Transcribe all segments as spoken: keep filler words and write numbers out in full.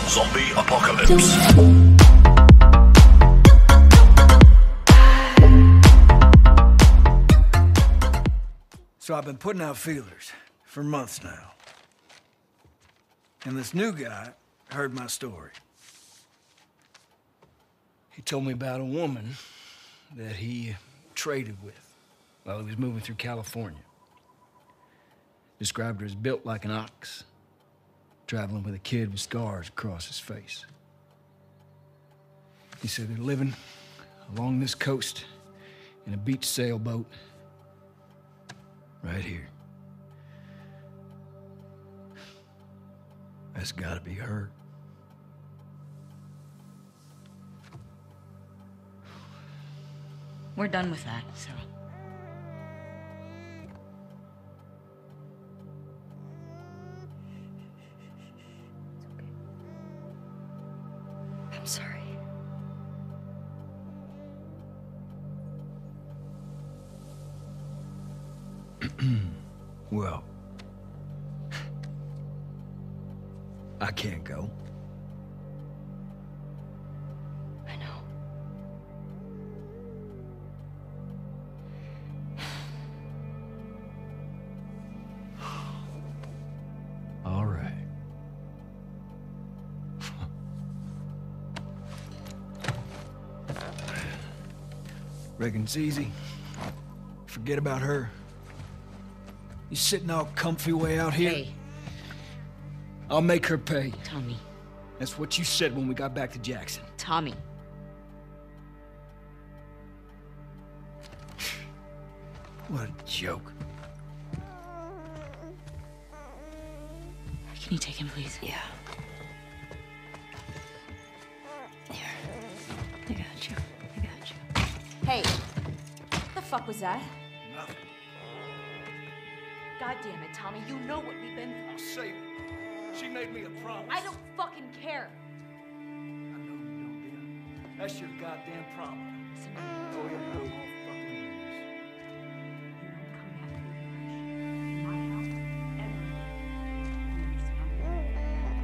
Zombie apocalypse. So I've been putting out feelers for months now. And this new guy heard my story. He told me about a woman that he traded with while he was moving through California. Described her as built like an ox, traveling with a kid with scars across his face. He said they're living along this coast in a beach sailboat right here. That's gotta be her. We're done with that, Sarah. I'm sorry. Well, I can't go. I know. All right. Reckon it's easy. Forget about her. You sitting all comfy way out here? Hey. I'll make her pay. Tommy. That's what you said when we got back to Jackson. Tommy. What a joke. Can you take him, please? Yeah. Here. I got you. I got you. Hey, what the fuck was that? Nothing. God damn it, Tommy, you know what we've been through. I'll save her. She made me a promise. I don't fucking care. I know you don't, Dina. That's your goddamn problem. Listen, Oh, yeah, no more fucking years. you don't come back to my house ever. You understand?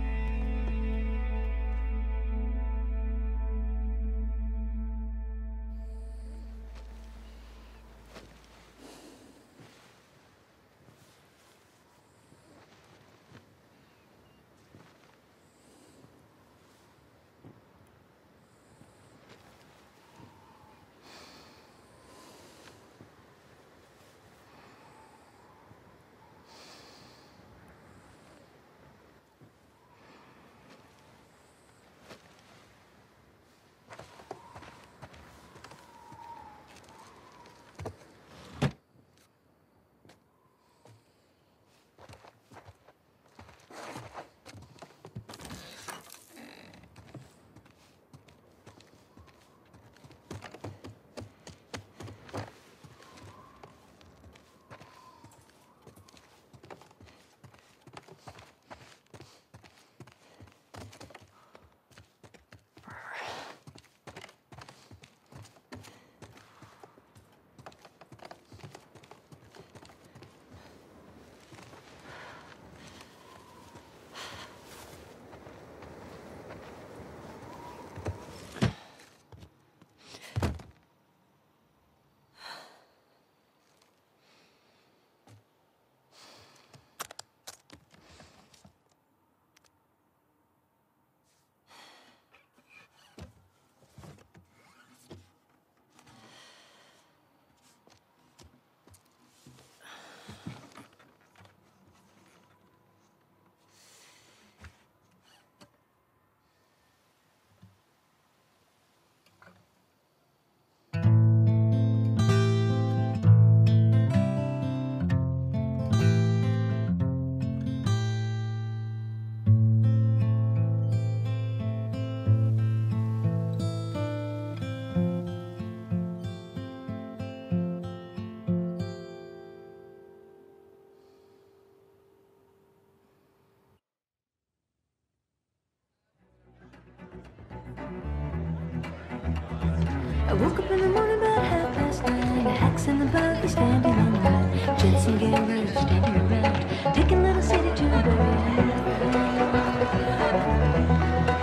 I woke up in the morning about half past nine. Hacks in the buggy standing on the line. Jensen getting ready, standing around, picking little city to bury.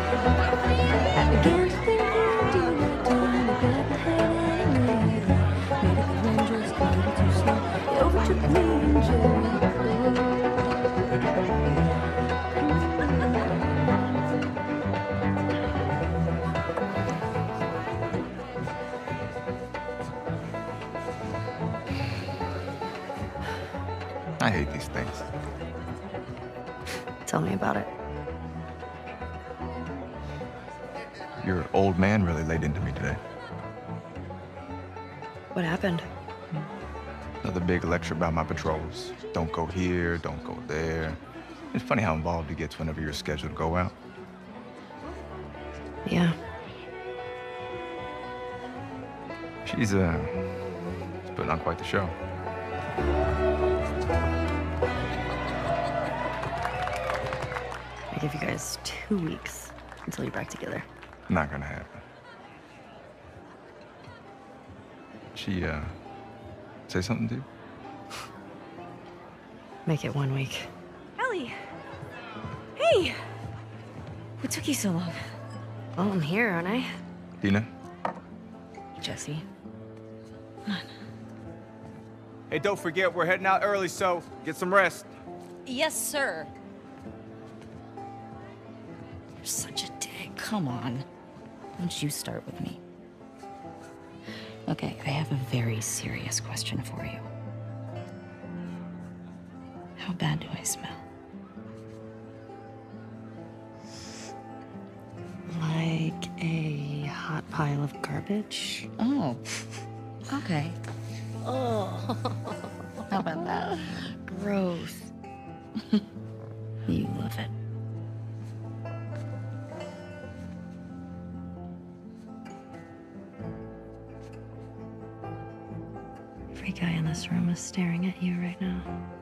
I hate these things. Tell me about it. Your old man really laid into me today. What happened? Another big lecture about my patrols. Don't go here, don't go there. It's funny how involved he gets whenever you're scheduled to go out. Yeah. She's, uh, putting on quite the show. I give you guys two weeks until you're back together. Not gonna happen. She, uh, say something to you? Make it one week. Ellie! Hey! What took you so long? Well, I'm here, aren't I? Dina? Jesse. Come on. Hey, don't forget, we're heading out early, so get some rest. Yes, sir. You're such a dick. Come on. Why don't you start with me? Okay, I have a very serious question for you. How bad do I smell? Like a hot pile of garbage? Oh, okay. Oh, how about that? Gross. You love it. Every guy in this room is staring at you right now.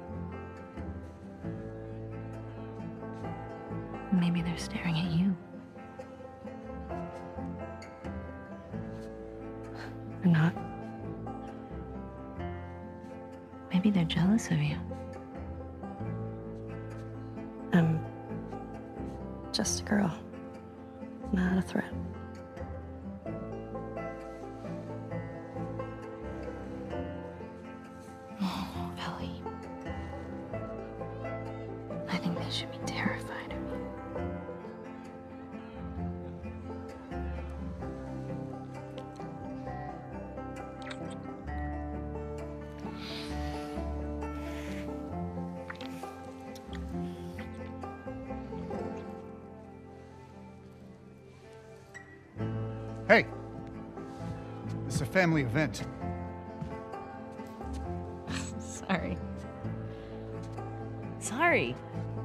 Maybe they're staring at you. Or not. Maybe they're jealous of you. I'm just a girl, not a threat. Oh, Ellie. I think they should be terrified of you. Hey, this is a family event. Sorry. Sorry.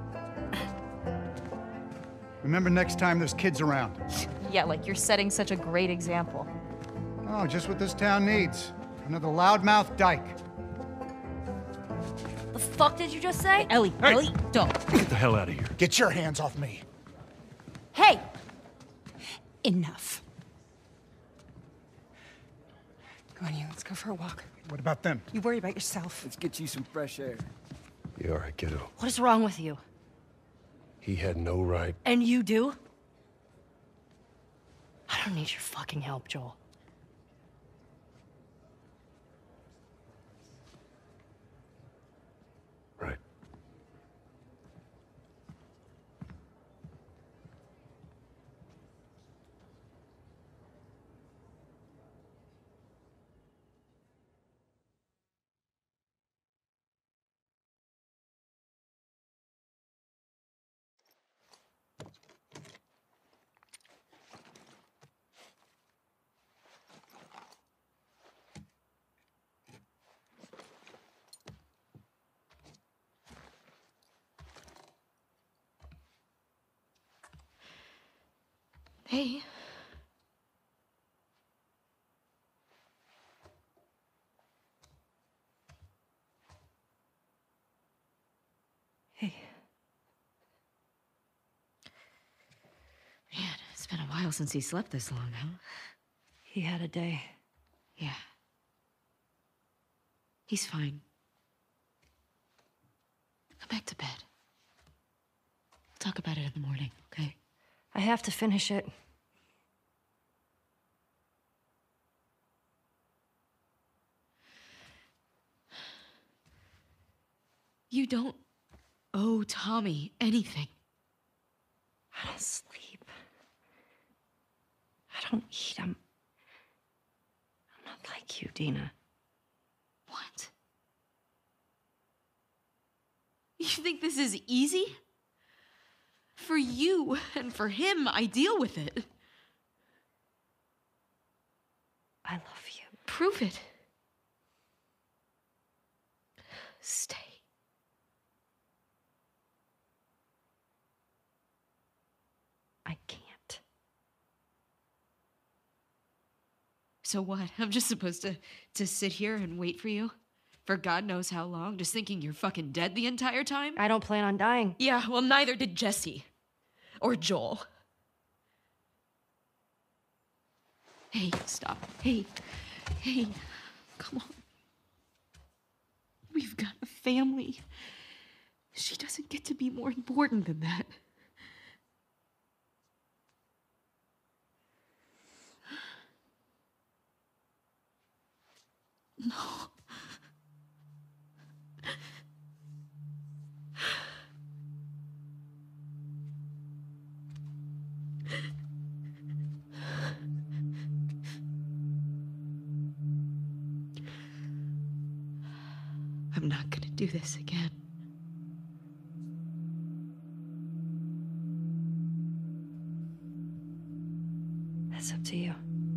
Remember next time there's kids around. Yeah, like you're setting such a great example. Oh, just what this town needs. Another loudmouth dyke. The fuck did you just say? Ellie, Hey! Ellie, don't. Get the hell out of here. Get your hands off me. Hey! Enough. Come on, you. Let's go for a walk. What about them? You worry about yourself. Let's get you some fresh air. You all right, kiddo? What is wrong with you? He had no right. And you do? I don't need your fucking help, Joel. Right. Hey. Hey. Man, it's been a while since he slept this long, huh? He had a day. Yeah. He's fine. Go back to bed. We'll talk about it in the morning, okay? I have to finish it. You don't owe Tommy anything. I don't sleep. I don't eat. I'm... I'm not like you, Dina. What? You think this is easy? For you and for him, I deal with it. I love you. Prove it. Stay. I can't. So what? I'm just supposed to, to sit here and wait for you? For God knows how long? Just thinking you're fucking dead the entire time? I don't plan on dying. Yeah, well, neither did Jesse. Or Joel. Hey, stop. Hey. Hey. Come on. We've got a family. She doesn't get to be more important than that. No. I'm not gonna do this again. That's up to you.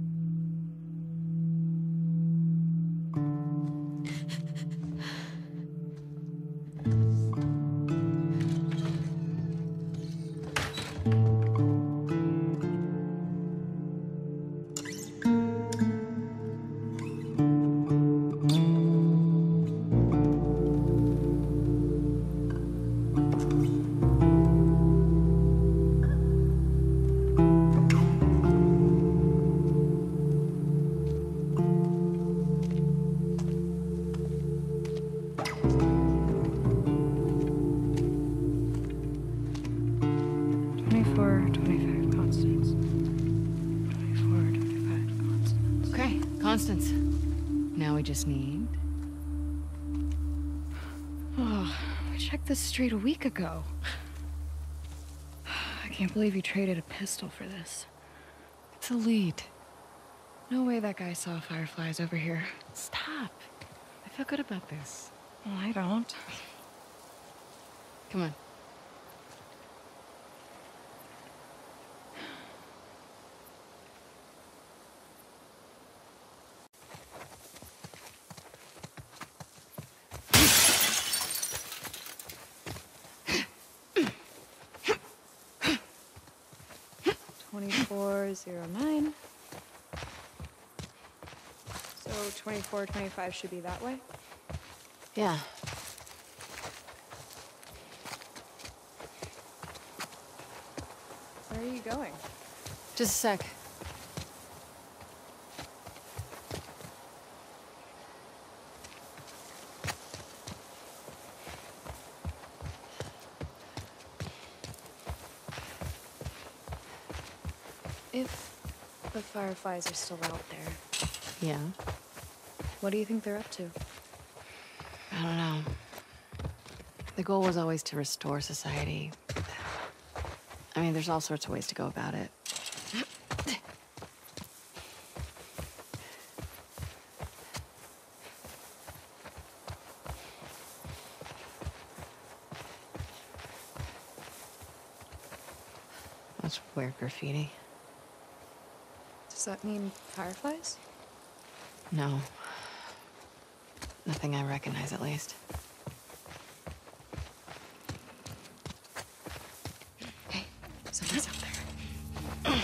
twenty-four, twenty-five constants. twenty-four, twenty-five constants. Okay, Constance. Now we just need... Oh, I checked this street a week ago. I can't believe you traded a pistol for this. It's a lead. No way that guy saw fireflies over here. Stop. I feel good about this. Well, I don't. Come on. twenty-four zero nine. So twenty-four twenty-five should be that way? Yeah. Where are you going? Just a sec. If the fireflies are still out there, Yeah? what do you think they're up to? I don't know. The goal was always to restore society. I mean, there's all sorts of ways to go about it. That's weird graffiti. Does that mean fireflies? No. Nothing I recognize, at least. Hey, somebody's out there.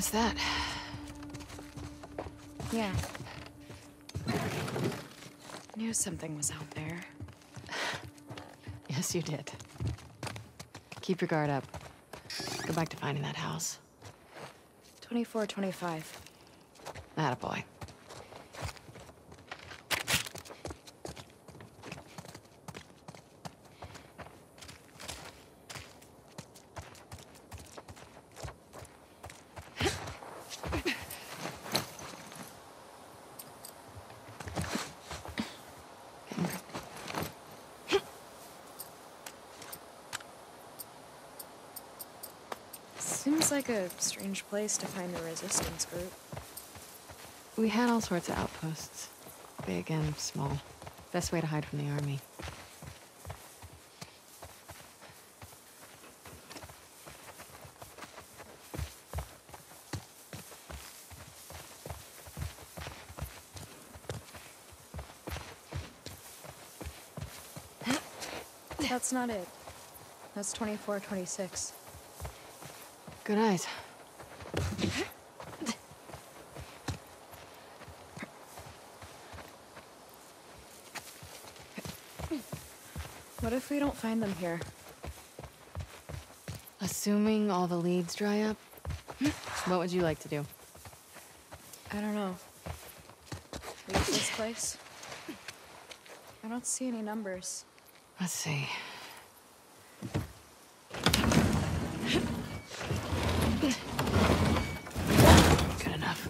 What's that? Yeah. Knew something was out there. Yes, you did. Keep your guard up. Go back to finding that house. twenty-four twenty-five. Attaboy. Seems like a strange place to find a resistance group. We had all sorts of outposts. Big and small. Best way to hide from the army. That's not it. That's twenty-four twenty-six. Good eyes. What if we don't find them here? Assuming all the leads dry up, what would you like to do? I don't know. Leave this place? I don't see any numbers. Let's see. Good enough.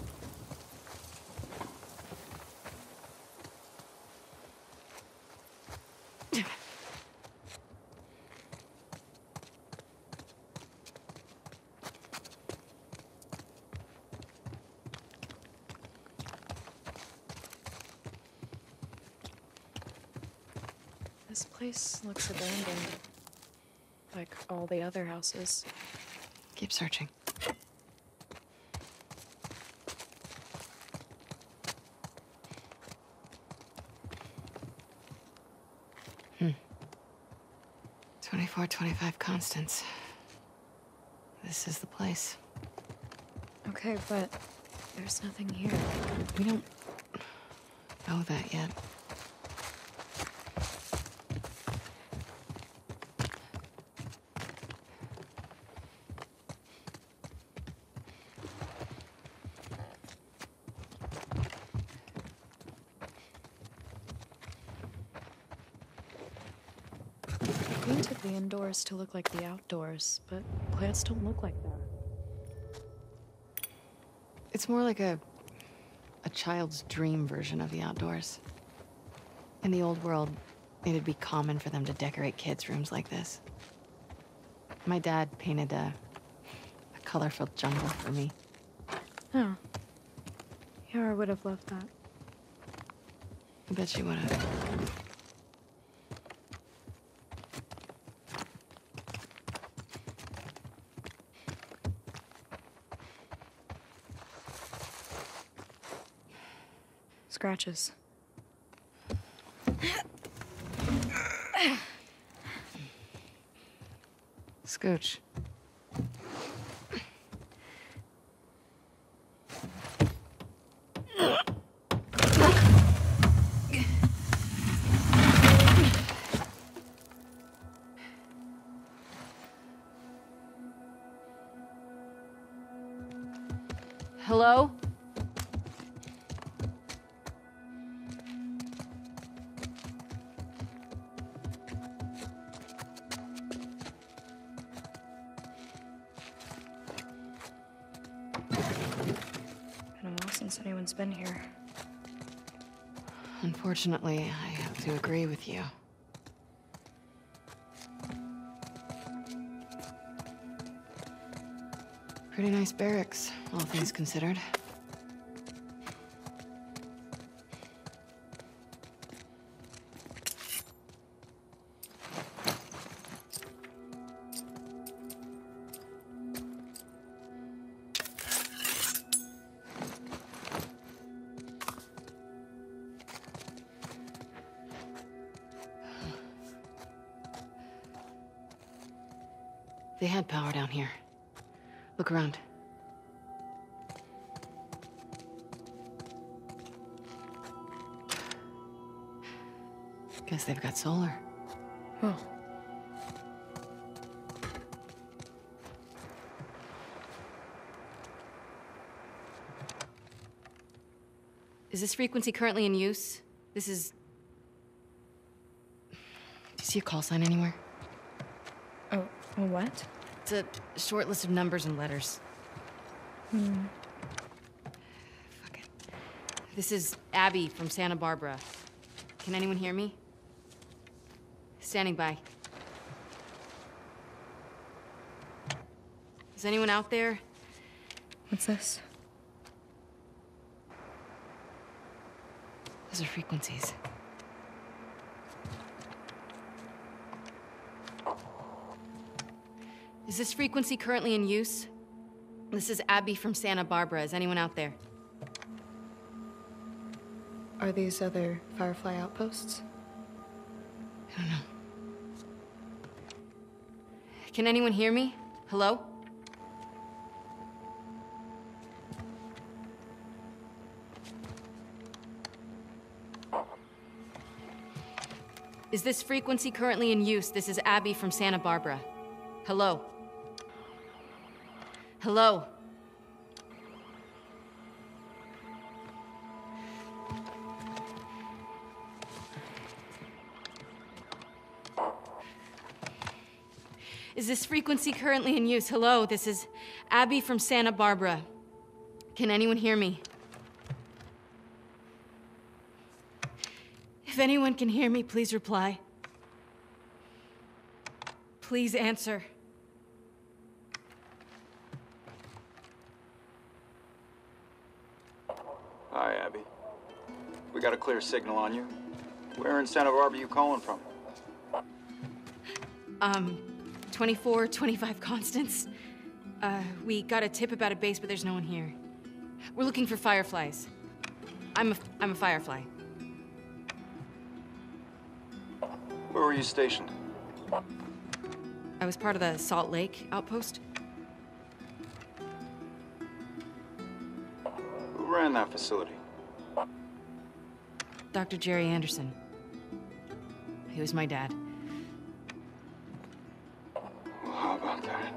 This place looks abandoned. Like all the other houses. Keep searching. Hmm. twenty-four twenty-five Constance. This is the place. Okay, but there's nothing here. We don't know that yet. They painted the indoors to look like the outdoors, but plants don't look like that. It's more like a a child's dream version of the outdoors. In the old world, it'd be common for them to decorate kids' rooms like this. My dad painted a, a colorful jungle for me. Oh. Yara would have loved that. I bet she would have. Scratches. Scooch. Hello? Been a while since anyone's been here. Unfortunately, I have to agree with you. Pretty nice barracks, all things considered. They had power down here. Look around. Guess they've got solar. Oh. Is this frequency currently in use? This is... Do you see a call sign anywhere? Oh, a what? It's a short list of numbers and letters. Hmm. Fuck it. This is Abby from Santa Barbara. Can anyone hear me? Standing by. Is anyone out there? What's this? Those are frequencies. Is this frequency currently in use? This is Abby from Santa Barbara. Is anyone out there? Are these other Firefly outposts? I don't know. Can anyone hear me? Hello? Is this frequency currently in use? This is Abby from Santa Barbara. Hello? Hello? Is this frequency currently in use? Hello, this is Abby from Santa Barbara. Can anyone hear me? If anyone can hear me, please reply. Please answer. Hi, Abby. We got a clear signal on you. Where in Santa Barbara are you calling from? Um, twenty-four twenty-five Constance. Uh, we got a tip about a base, but there's no one here. We're looking for fireflies. I'm a, I'm a firefly. Where were you stationed? I was part of the Salt Lake outpost. Who ran that facility? Doctor Jerry Anderson. He was my dad. Well, how about that?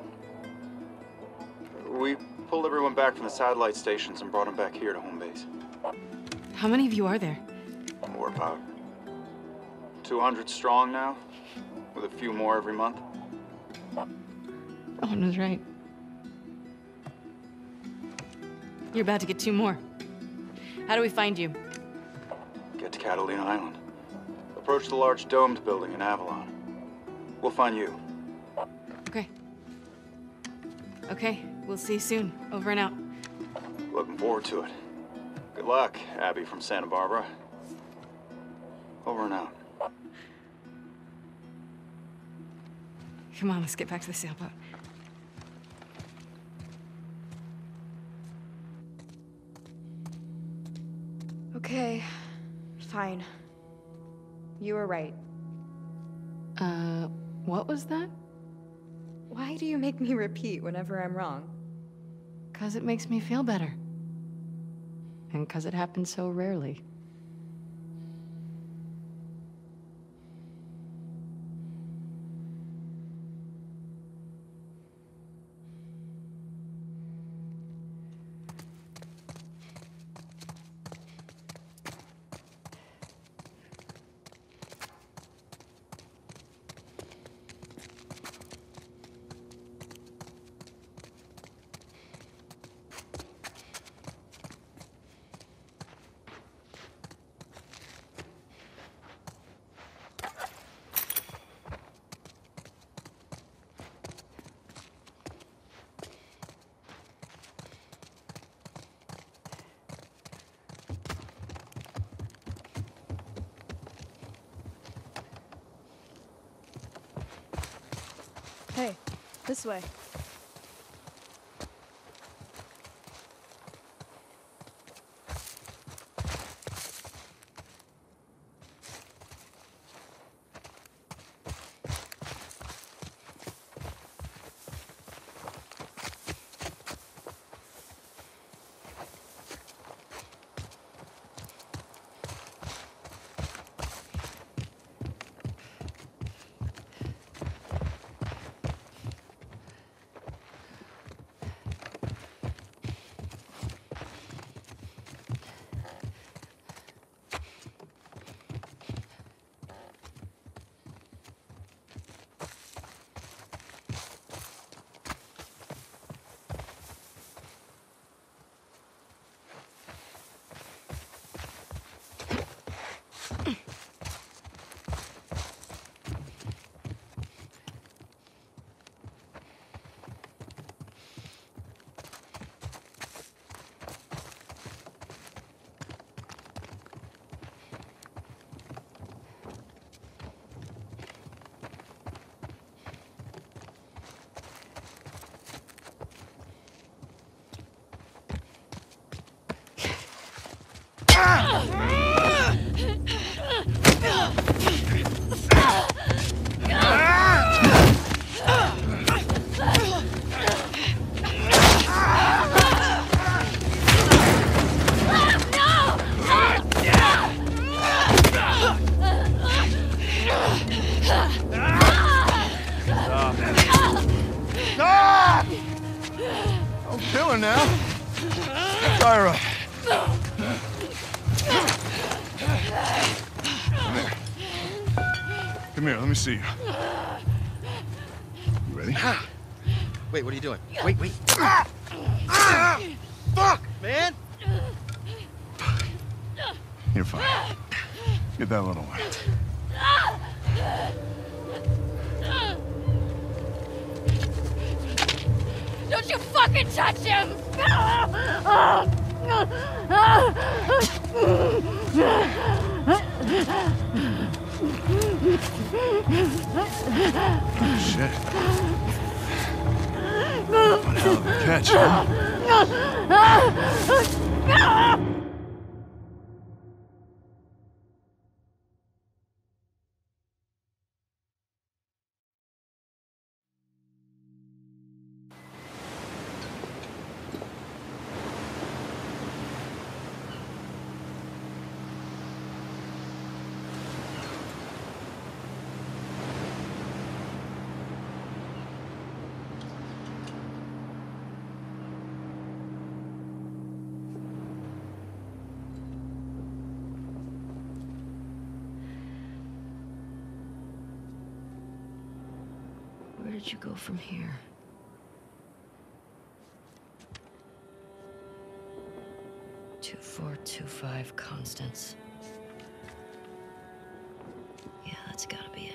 We pulled everyone back from the satellite stations and brought them back here to home base. How many of you are there? We're about two hundred strong now, with a few more every month. Owen was right. You're about to get two more. How do we find you? Get to Catalina Island. Approach the large domed building in Avalon. We'll find you. Okay. Okay, we'll see you soon. Over and out. Looking forward to it. Good luck, Abby from Santa Barbara. Over and out. Come on, let's get back to the sailboat. Okay, fine. You were right. Uh, what was that? Why do you make me repeat whenever I'm wrong? 'Cause it makes me feel better. And 'cause it happens so rarely. Hey, this way. Stop. Stop! Don't kill her now. Tyra. Come here. Come here, let me see you. You ready? Wait, what are you doing? Wait, wait. Ah! Ah! Fuck, man! You're fine. Get that little one. Don't you fucking touch him! Oh, shit. One hell of a catch, huh? Where did you go from here? Two, four, two, five, constants. Yeah, that's gotta be it.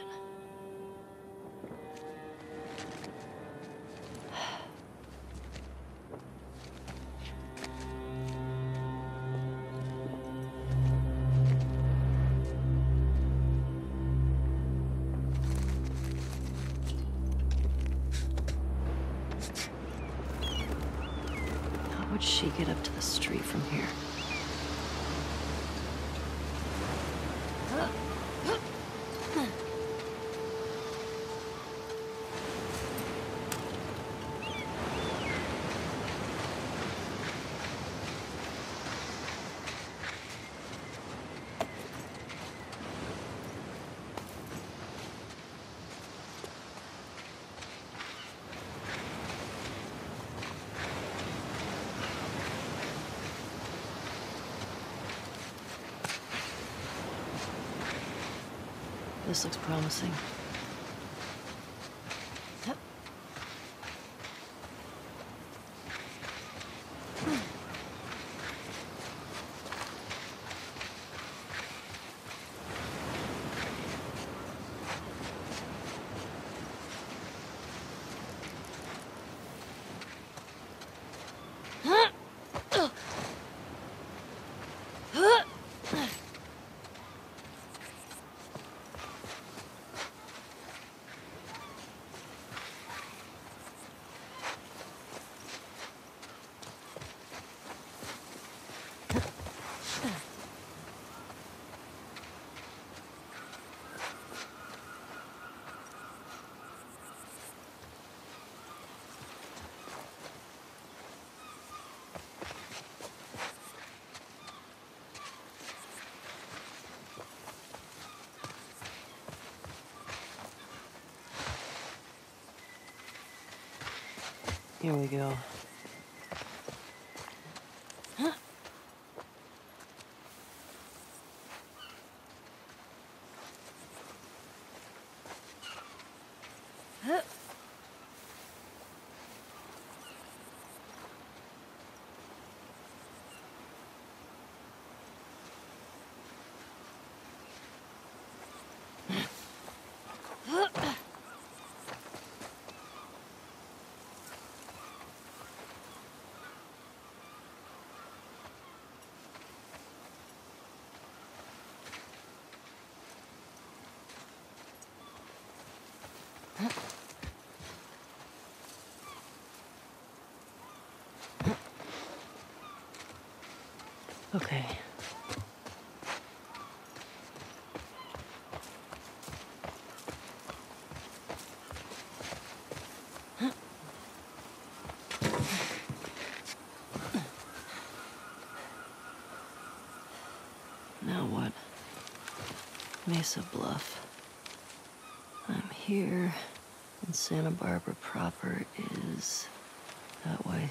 How would she get up to the street from here? This looks promising. Here we go. Okay. Now what? Mesa Bluff. here, and Santa Barbara proper is that way.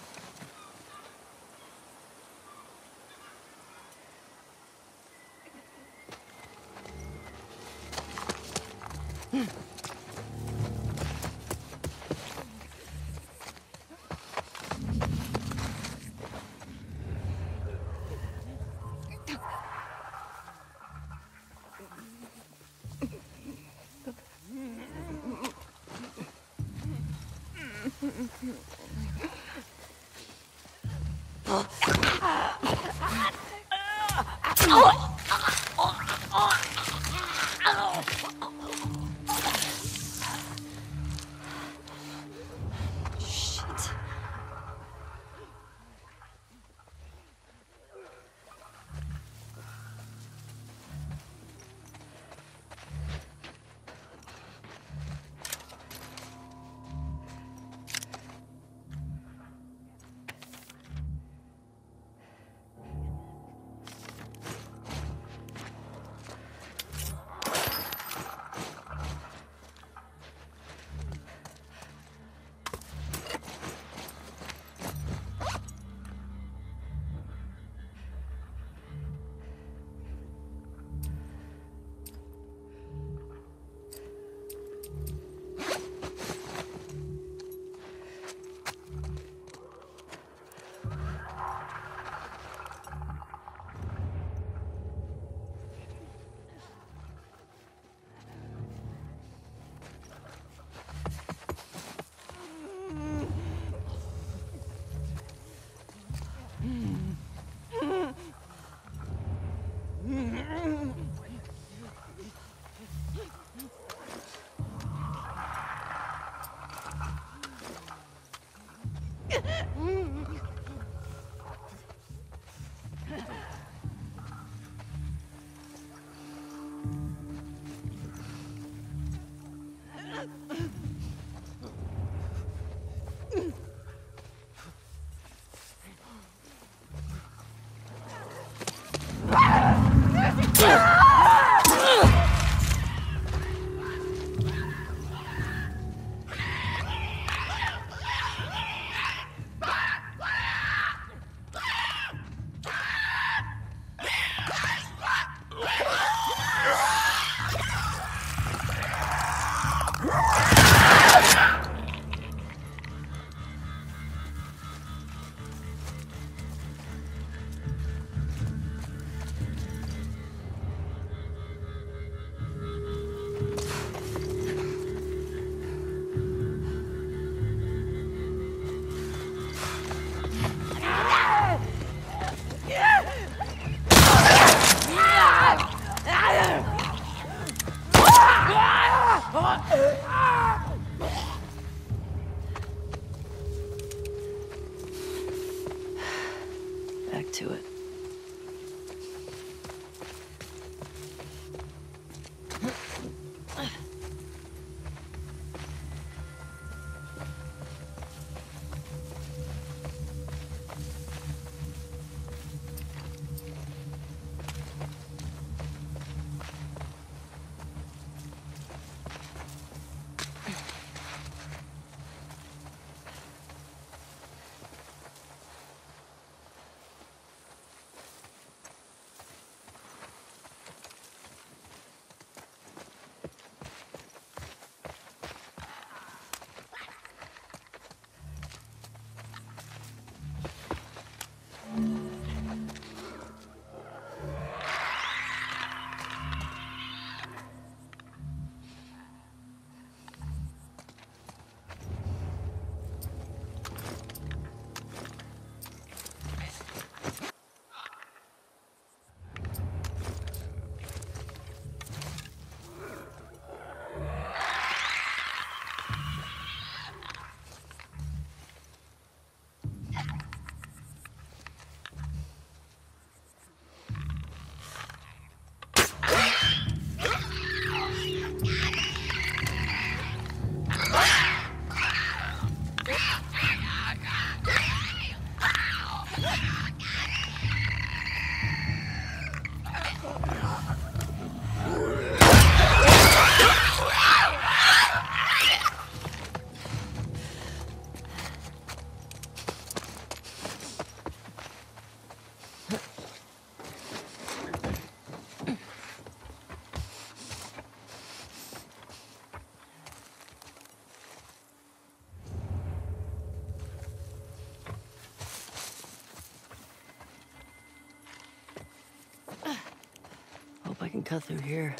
Back to it. can cut through here.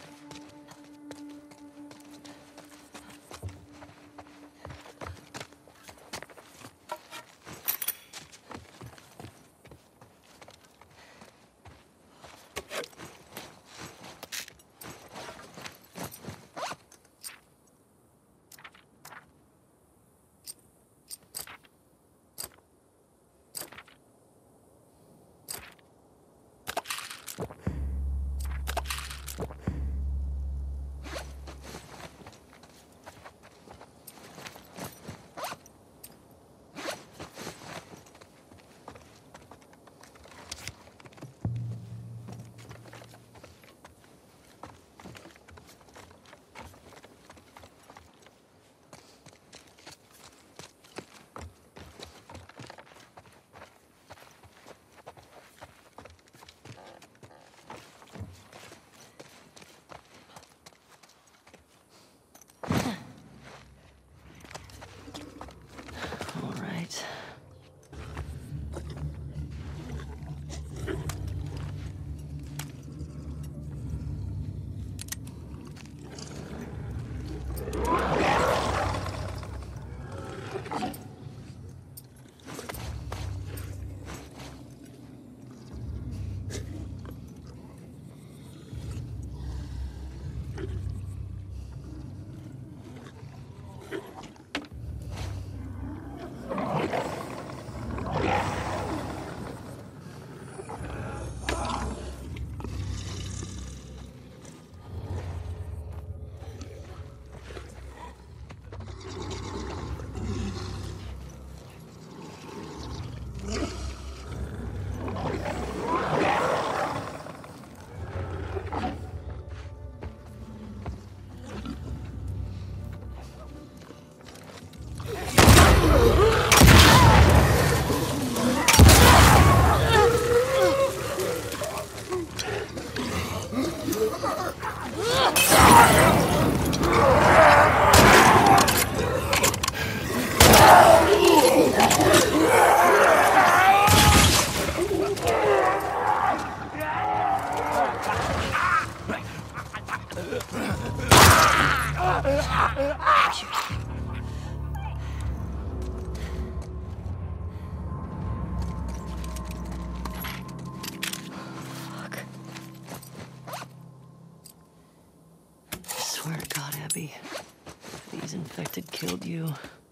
These infected killed you.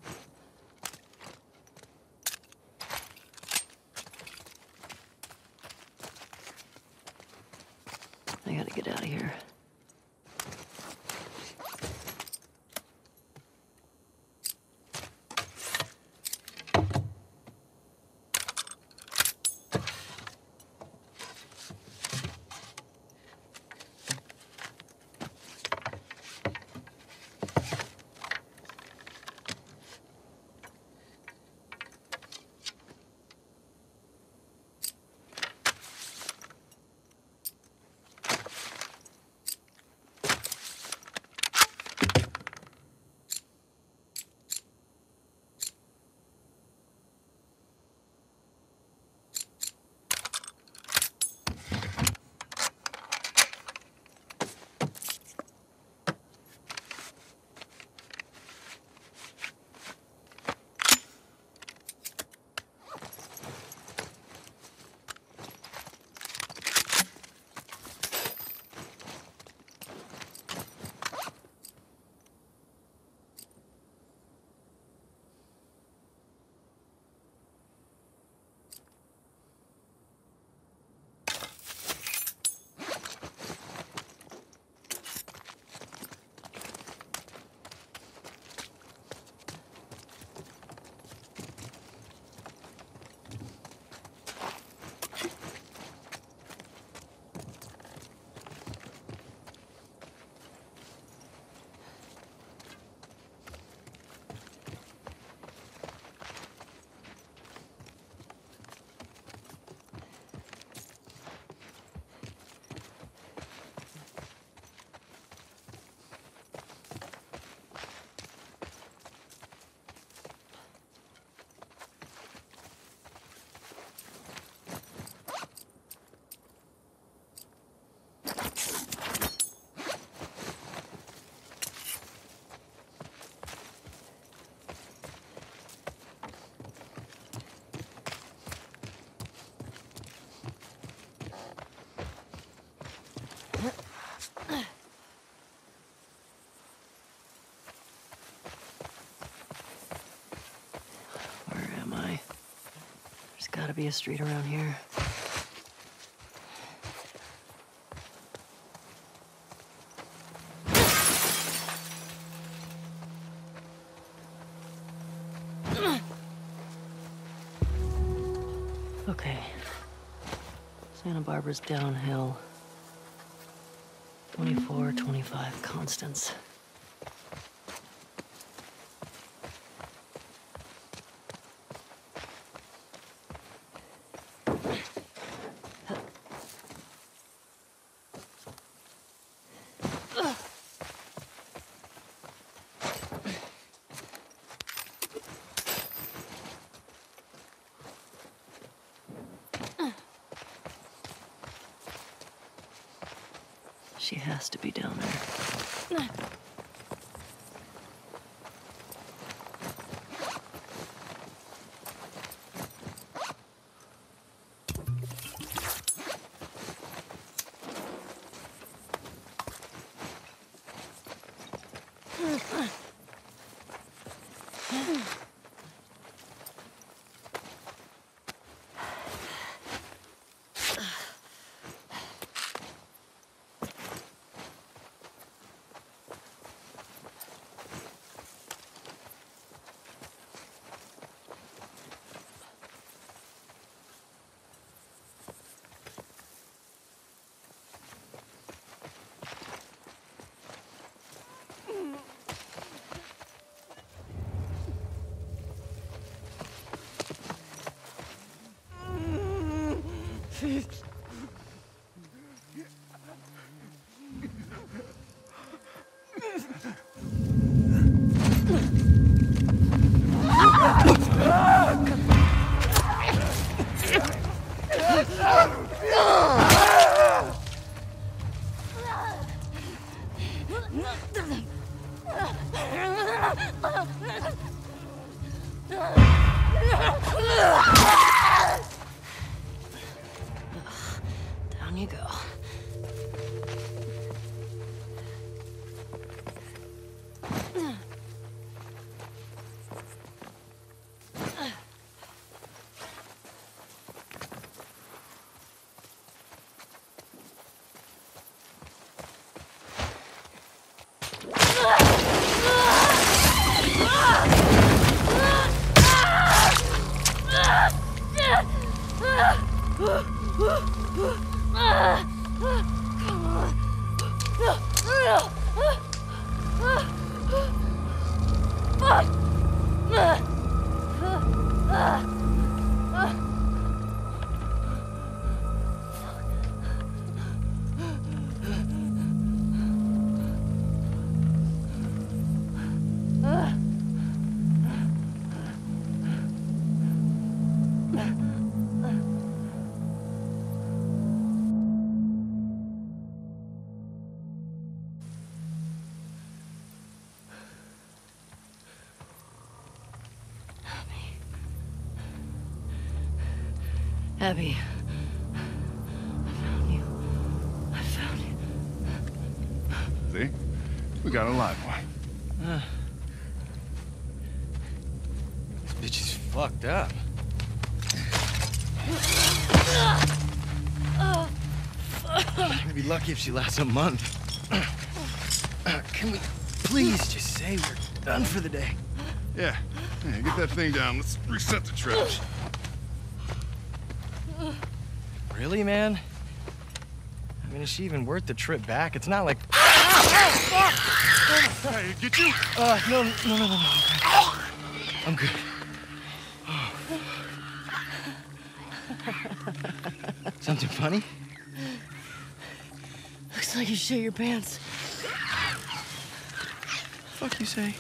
I gotta get out of here. gotta be a street around here. Okay. Santa Barbara's downhill. twenty-four, twenty-five constants. She has to be down there. Down you go. Abby, I found you. I found you. See? We got a live one. Uh, this bitch is fucked up. We'd be lucky if she lasts a month. Can we please just say we're done for the day? Yeah. Yeah, get that thing down. Let's reset the traps. Really, man? I mean, is she even worth the trip back? It's not like... Hey, get you? Uh, no, no, no, no, no. I'm good. Something funny? Looks like you shit your pants. Fuck you say?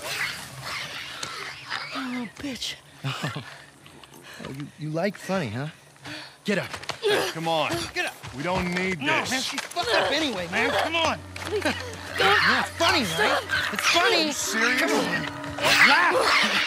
Oh, bitch. Oh, oh you, you like funny, huh? Get up. Come on. Get up. We don't need No, this. man, she's fucked up anyway, man. Come on. Please, don't. Yeah, it's funny, right? It's funny. Are you serious? Come on. Laugh.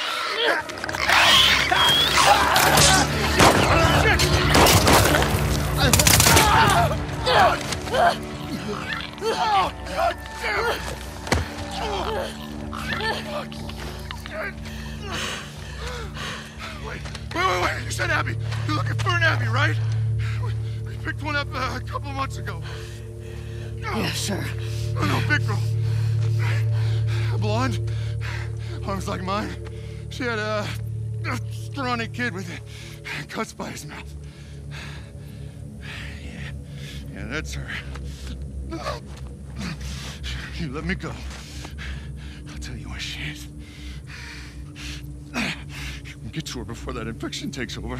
Oh, God damn it! Oh, wait, wait, wait, wait. You said Abby. You're looking for an Abby, right? We, we picked one up uh, a couple months ago. Yeah, sure. Oh, no, big girl. Blonde, arms like mine. She had a, a scrawny kid with cuts by his mouth. Yeah, yeah, that's her. You let me go. I'll tell you where she is. Get to her before that infection takes over.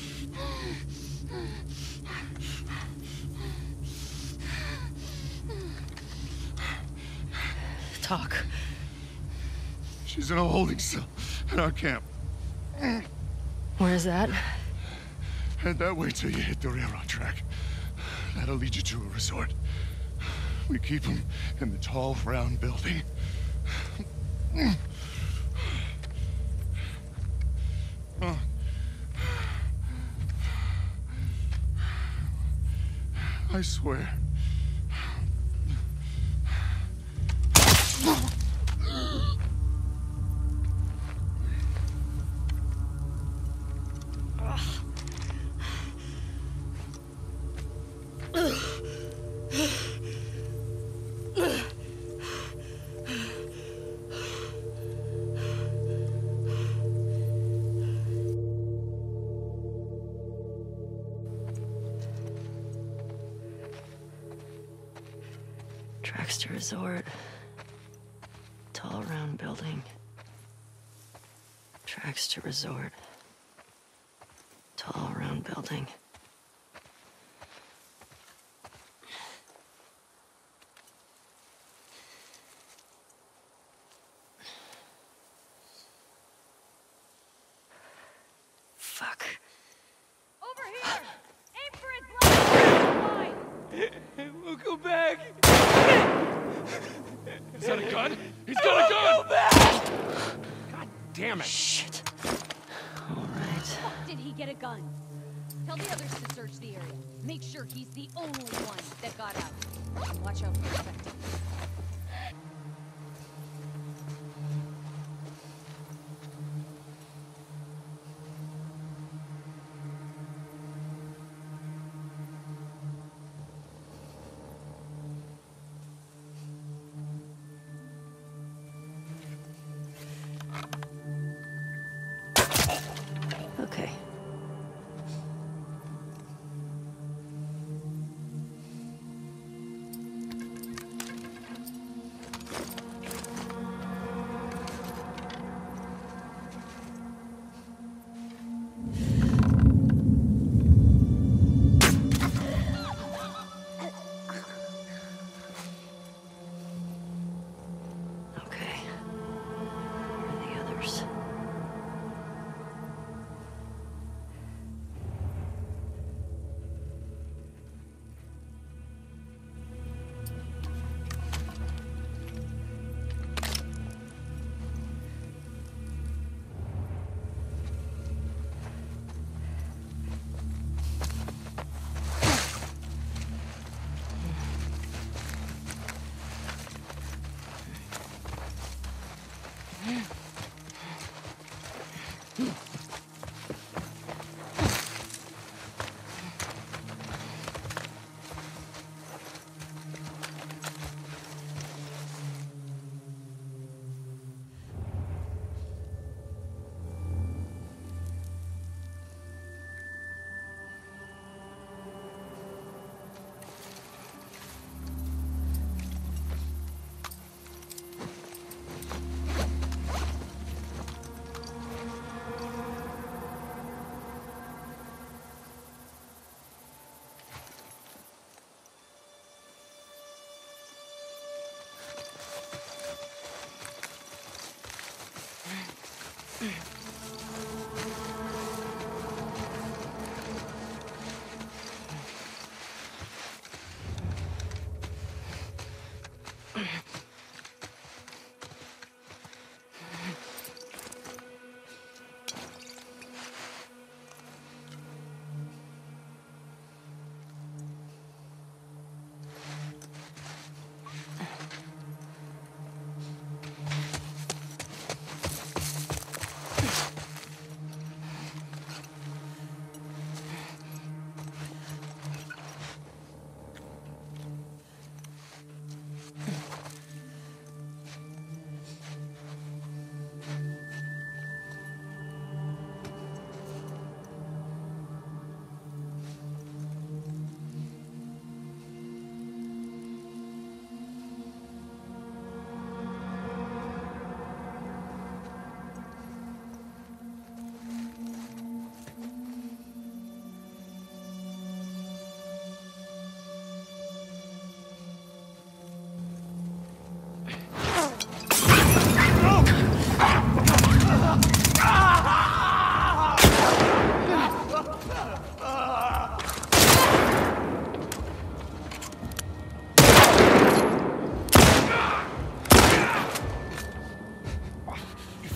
Talk. She's in a holding cell at our camp. Where's that? Head that way till you hit the railroad track. That'll lead you to a resort. We keep them in the tall, round building. Oh. I swear. Tracks to resort. Tall round building. Tracks to resort. Tall round building. Fuck. Over here! Aim for his line! We'll go back. He's got a gun? He's got a gun! Go back! God damn it. Shit. All right. Fuck did he get a gun? Tell the others to search the area. Make sure he's the only one that got out. Watch out for infected. Okay. Okay. Where are the others?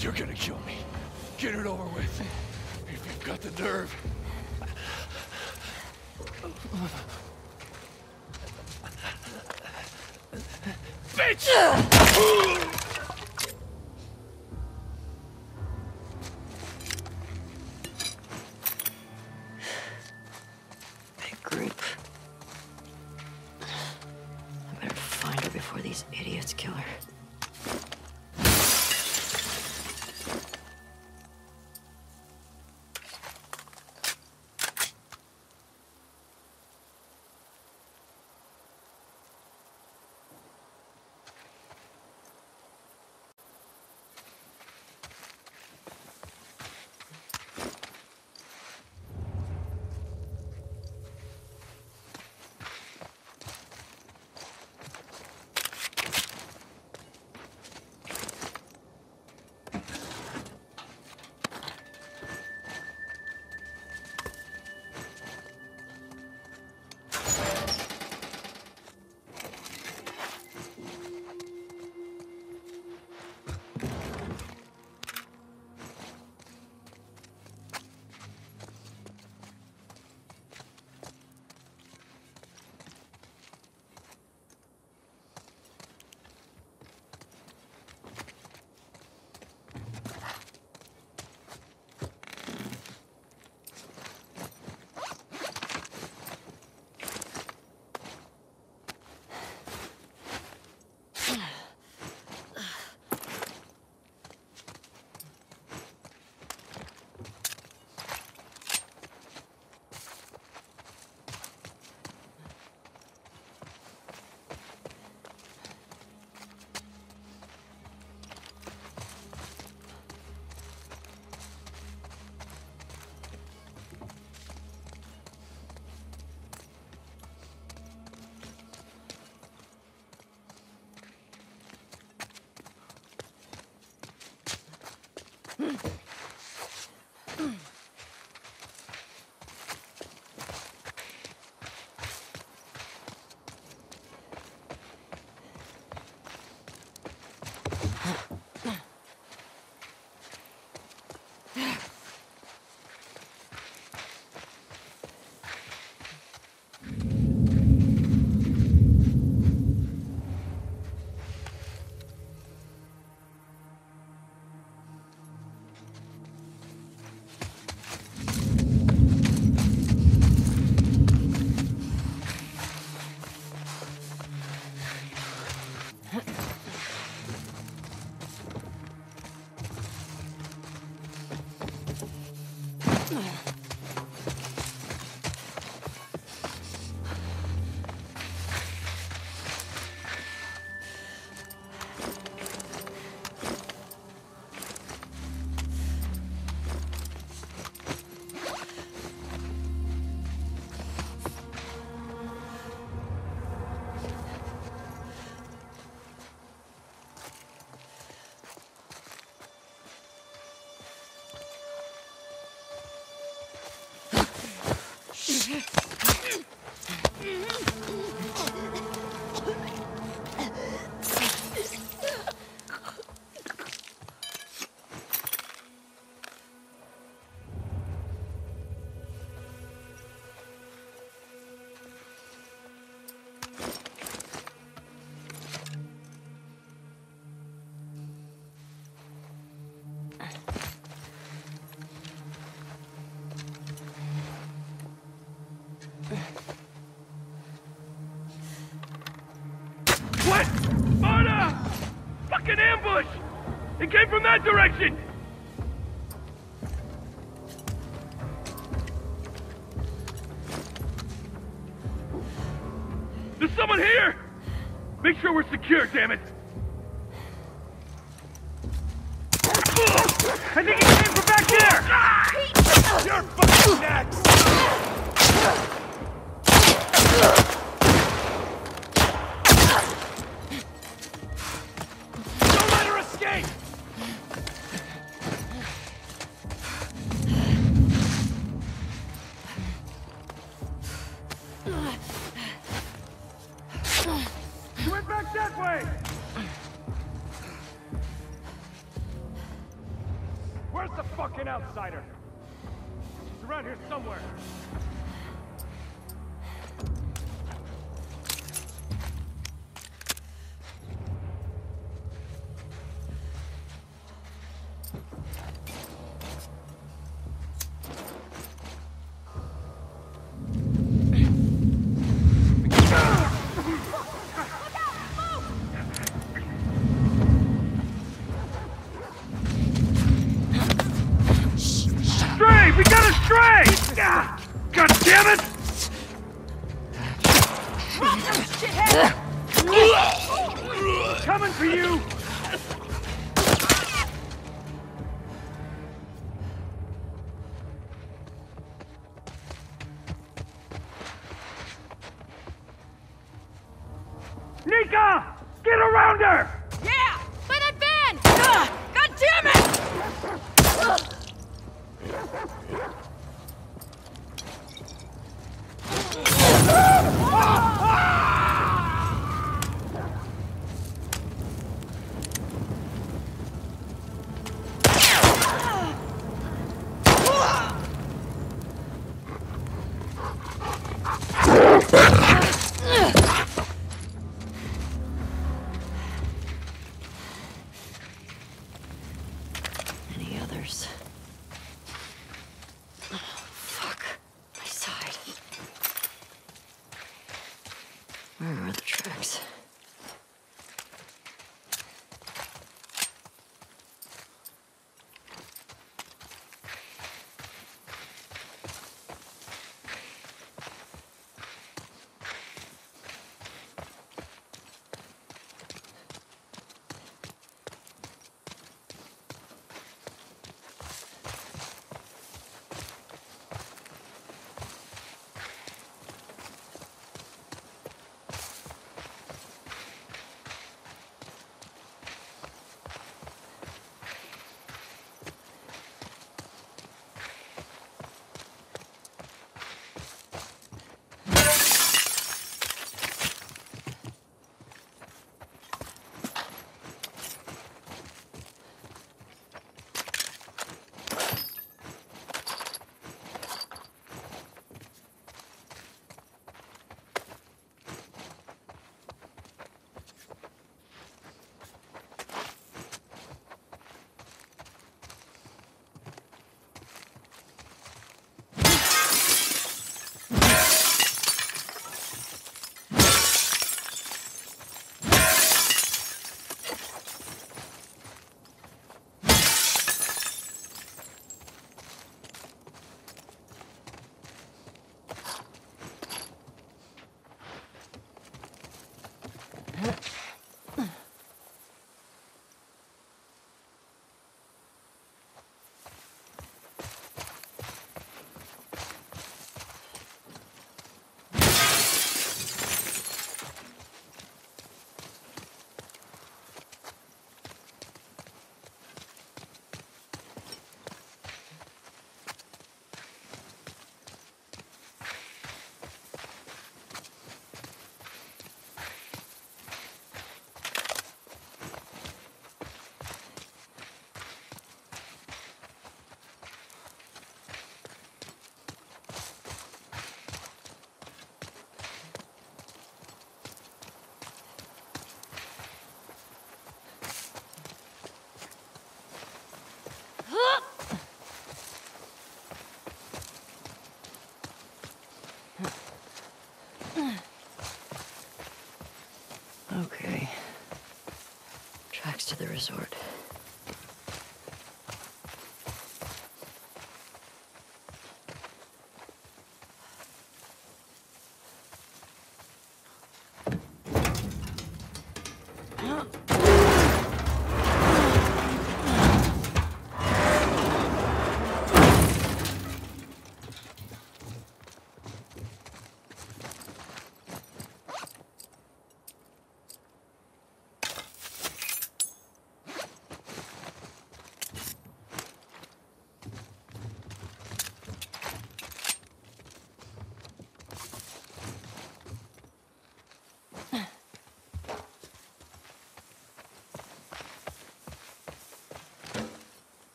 You're gonna kill me. Get it over with. If you've got the nerve. Bitch! Big group. I better find her before these idiots kill her. What? Mona! Fucking ambush! It came from that direction! There's someone here! Make sure we're secure, damn it! I think he came from back there! You're fucking next! Don't let her escape! She went back that way! Where's the fucking outsider? He's around here somewhere. We got a stray! God, God damn it! Shithead! Coming for you! Nika! Get around her! Yeah! By that van! Ugh, God damn it! Any others? Oh, fuck. My side. Where are the tracks? Okay. Tracks to the resort.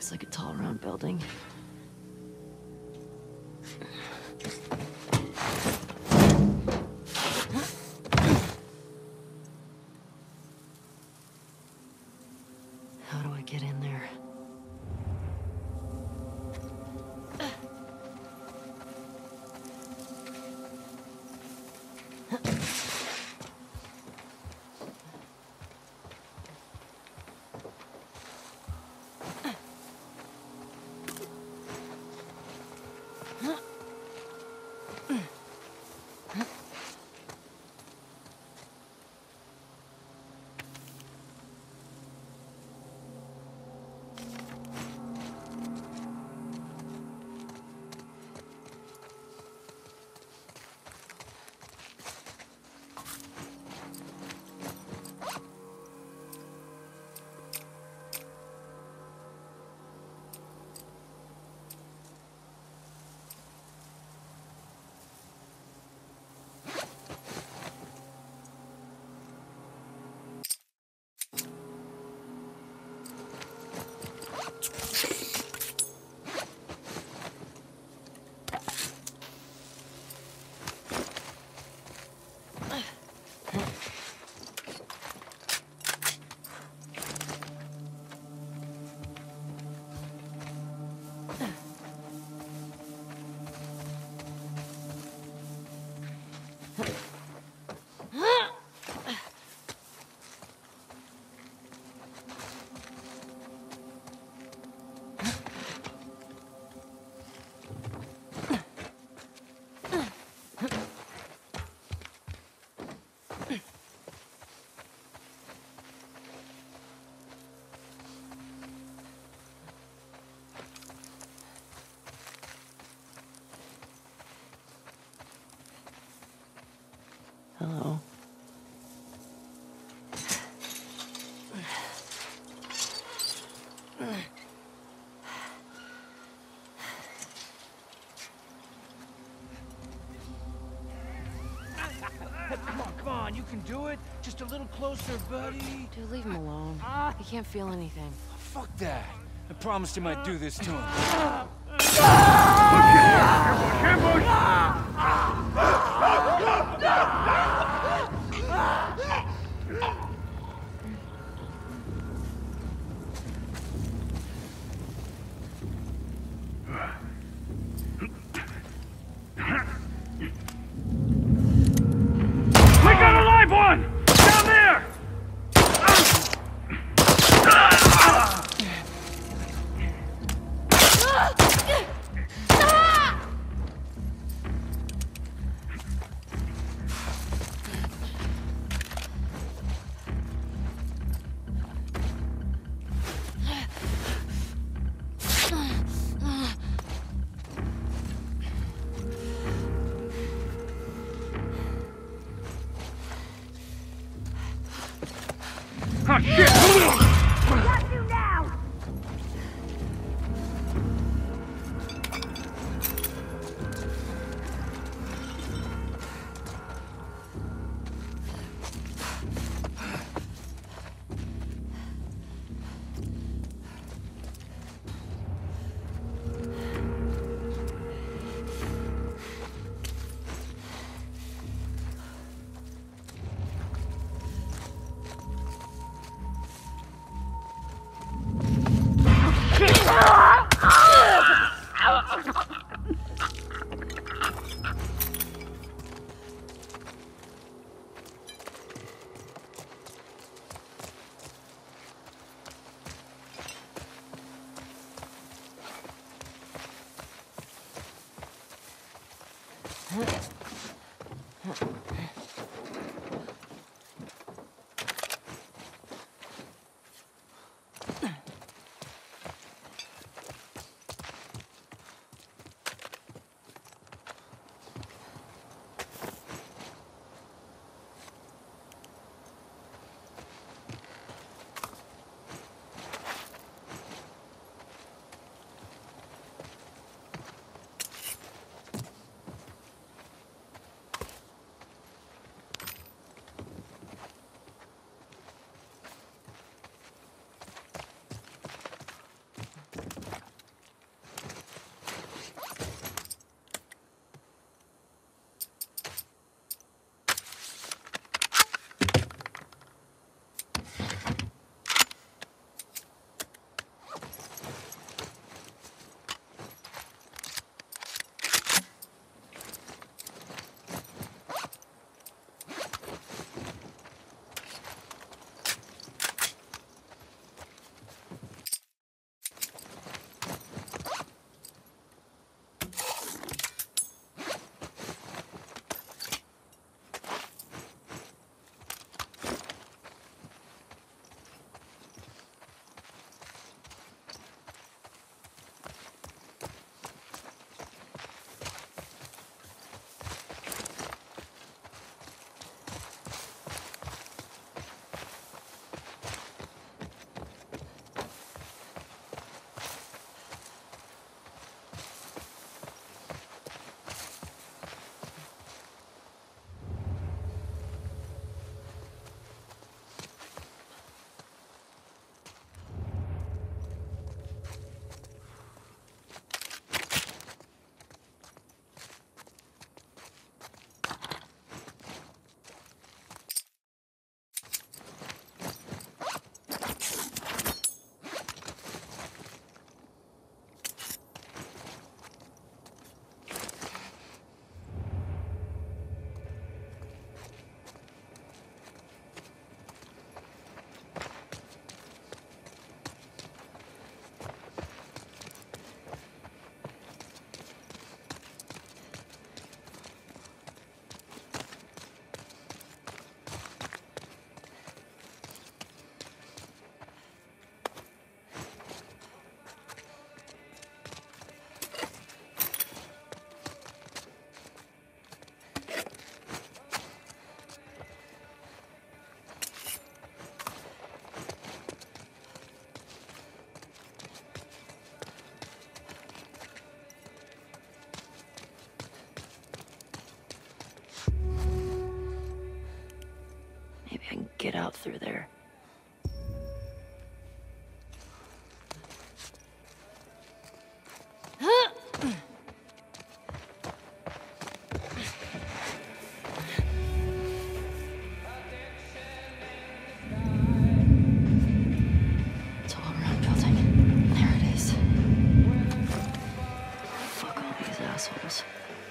Looks like a tall, round building. How do I get in there? Hello. Come on, come on, you can do it. Just a little closer, buddy. Dude, leave him alone. He can't feel anything. Fuck that. I promised him I'd do this to him. We got a live one! Down there! Oh, shit! Got you now! Maybe I can get out through there. It's all around building. There it is. Fuck all these assholes.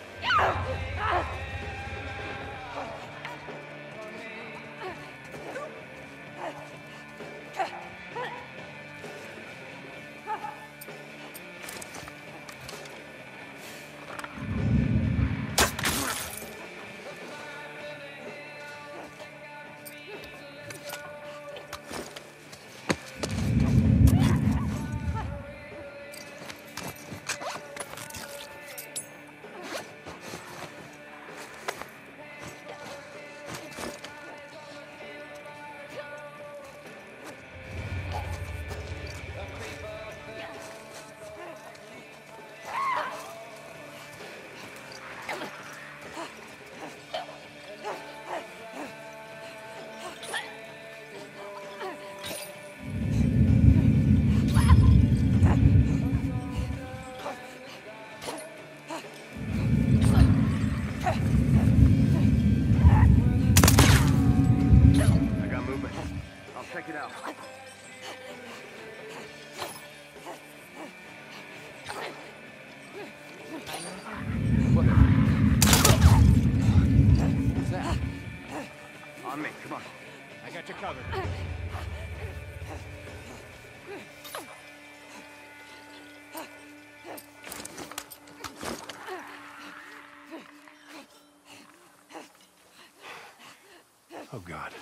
Oh, God.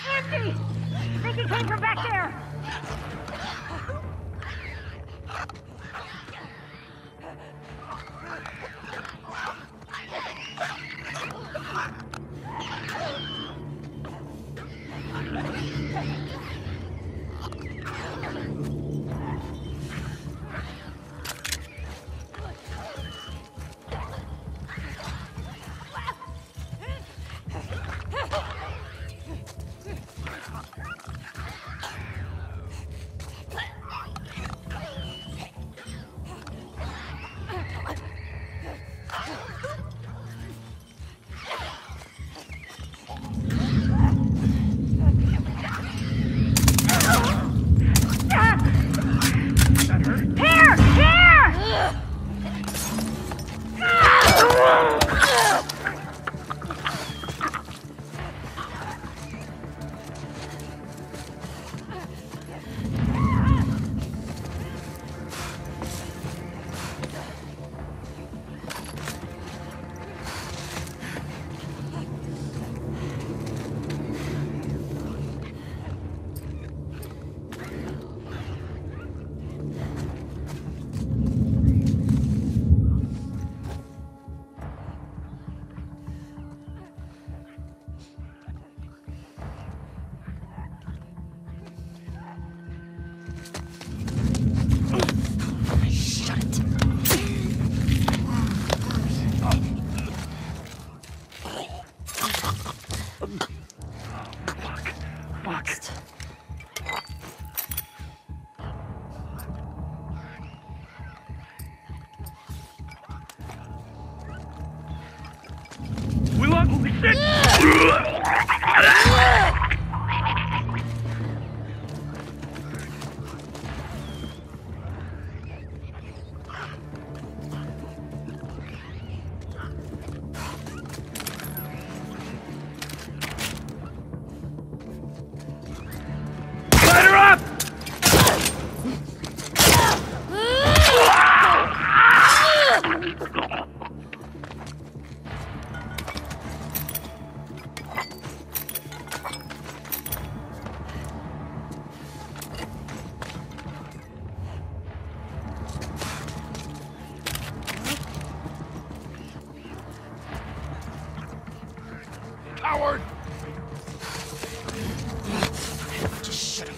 Empty! I think it came from back there! Coward! Just shut up.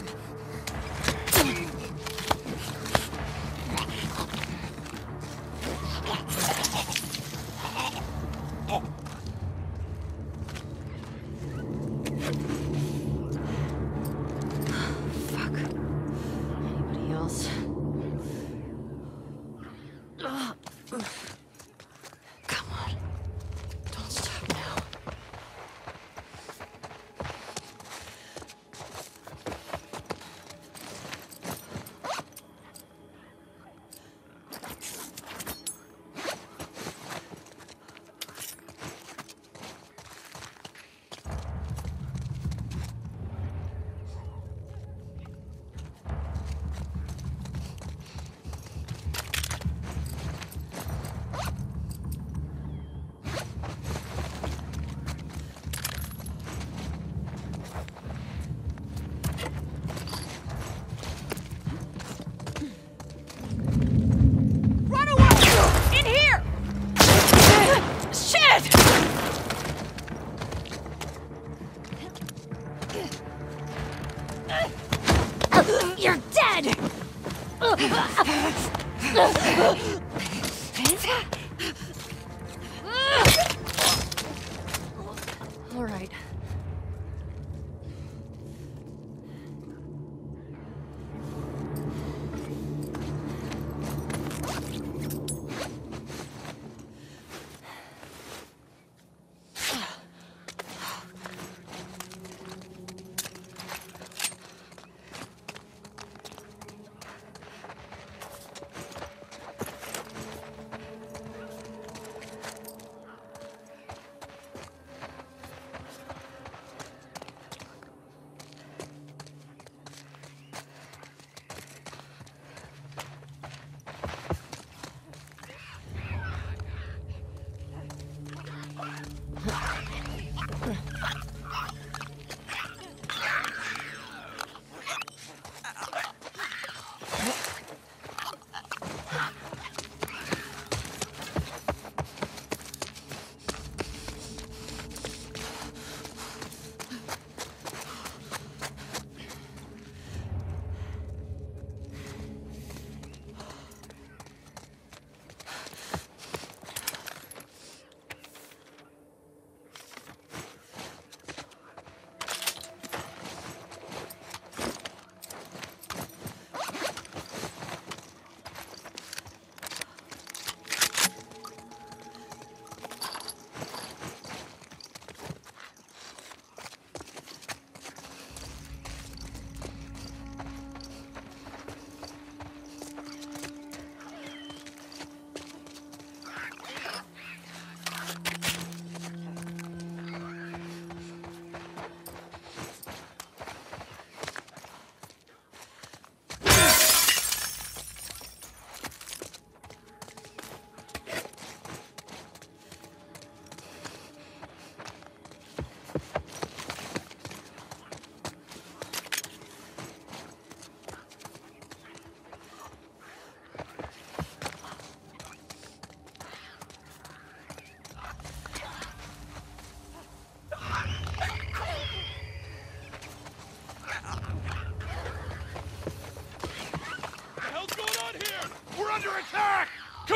Fuck. Anybody else? Ugh. Come on. Don't stop now. You're dead! All right.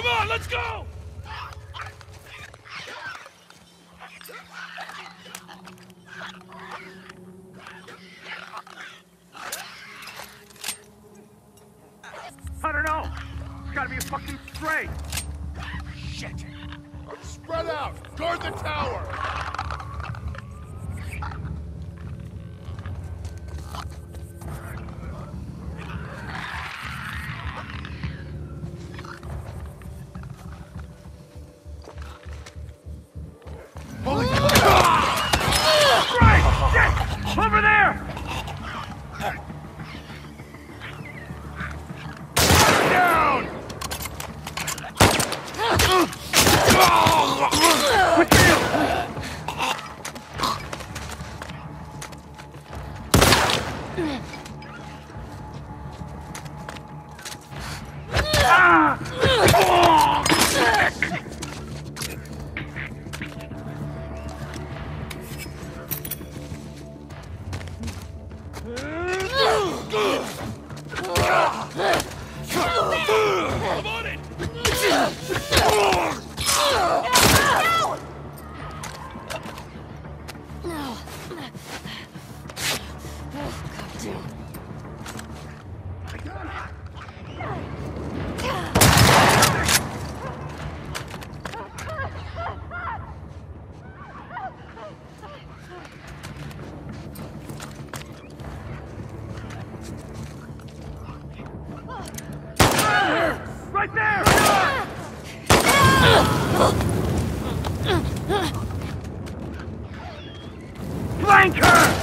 Come on, let's go! I don't know. It's gotta be a fucking stray. Shit! Spread out! Guard the tower! Holy Stray! Shit! Over there! Down! I'm on it! Right there! Flank her!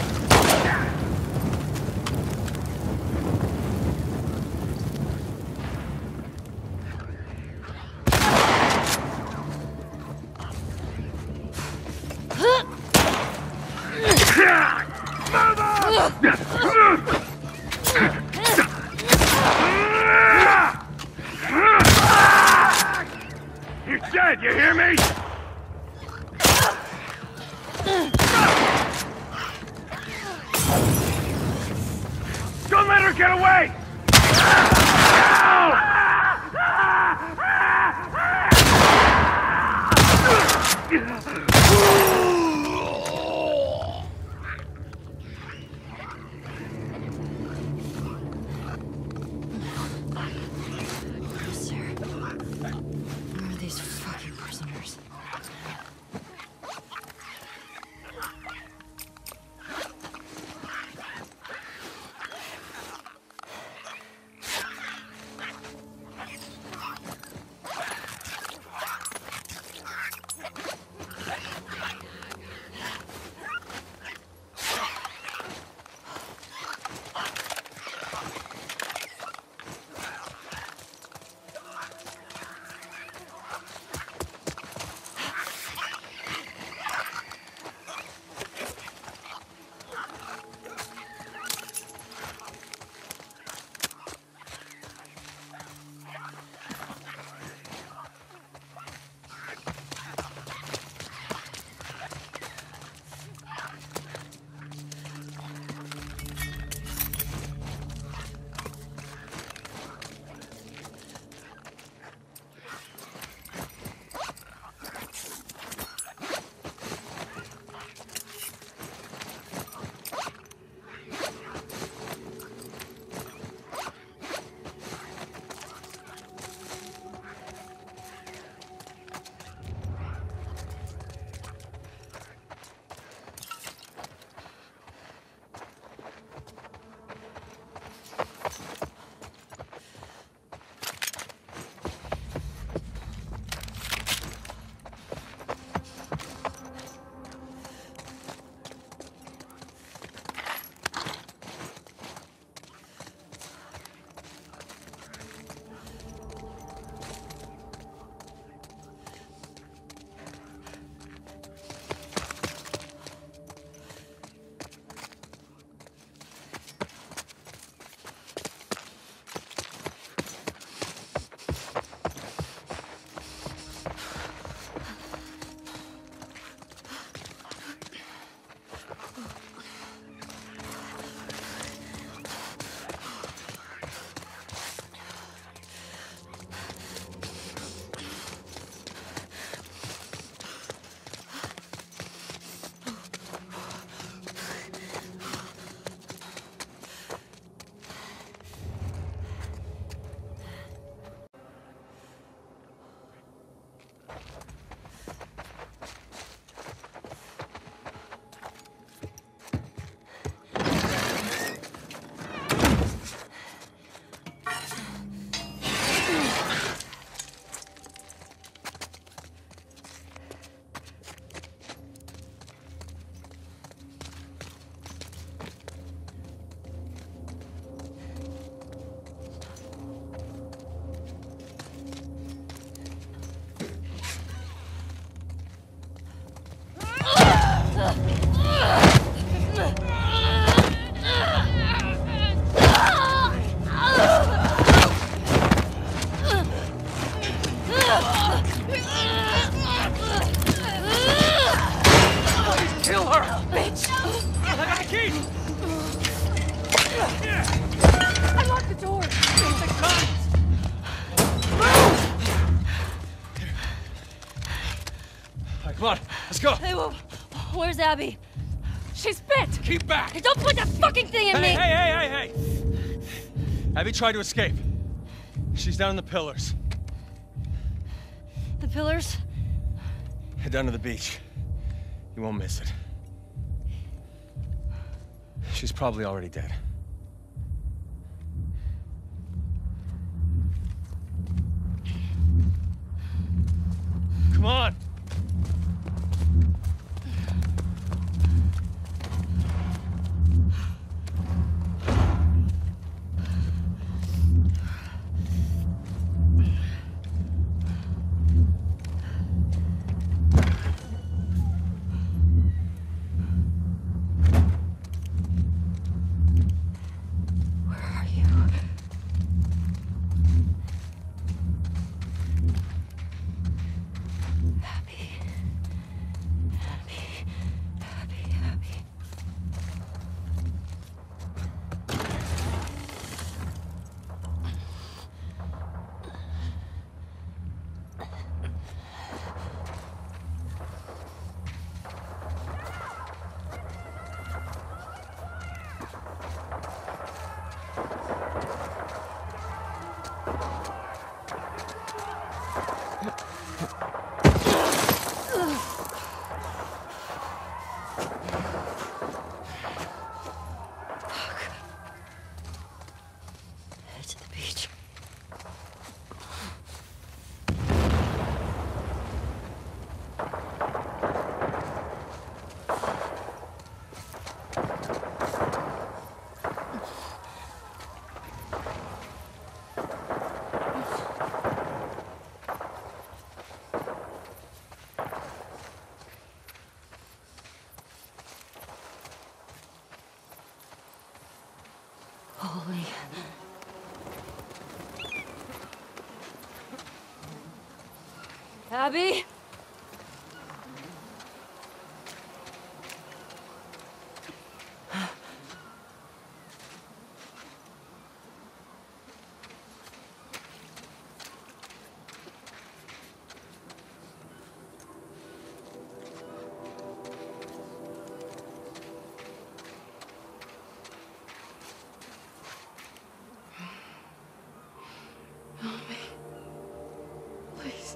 You're dead, you hear me? Don't let her get away! Sarah, where are these fucking prisoners? go. Hey, whoa. Where's Abby? She's bit. Keep back. Hey, don't put that fucking thing in Hey, me. hey, hey, hey, hey! Abby tried to escape. She's down in the pillars. The pillars? Head down to the beach. You won't miss it. She's probably already dead. Come on! Holy. Abby? Please.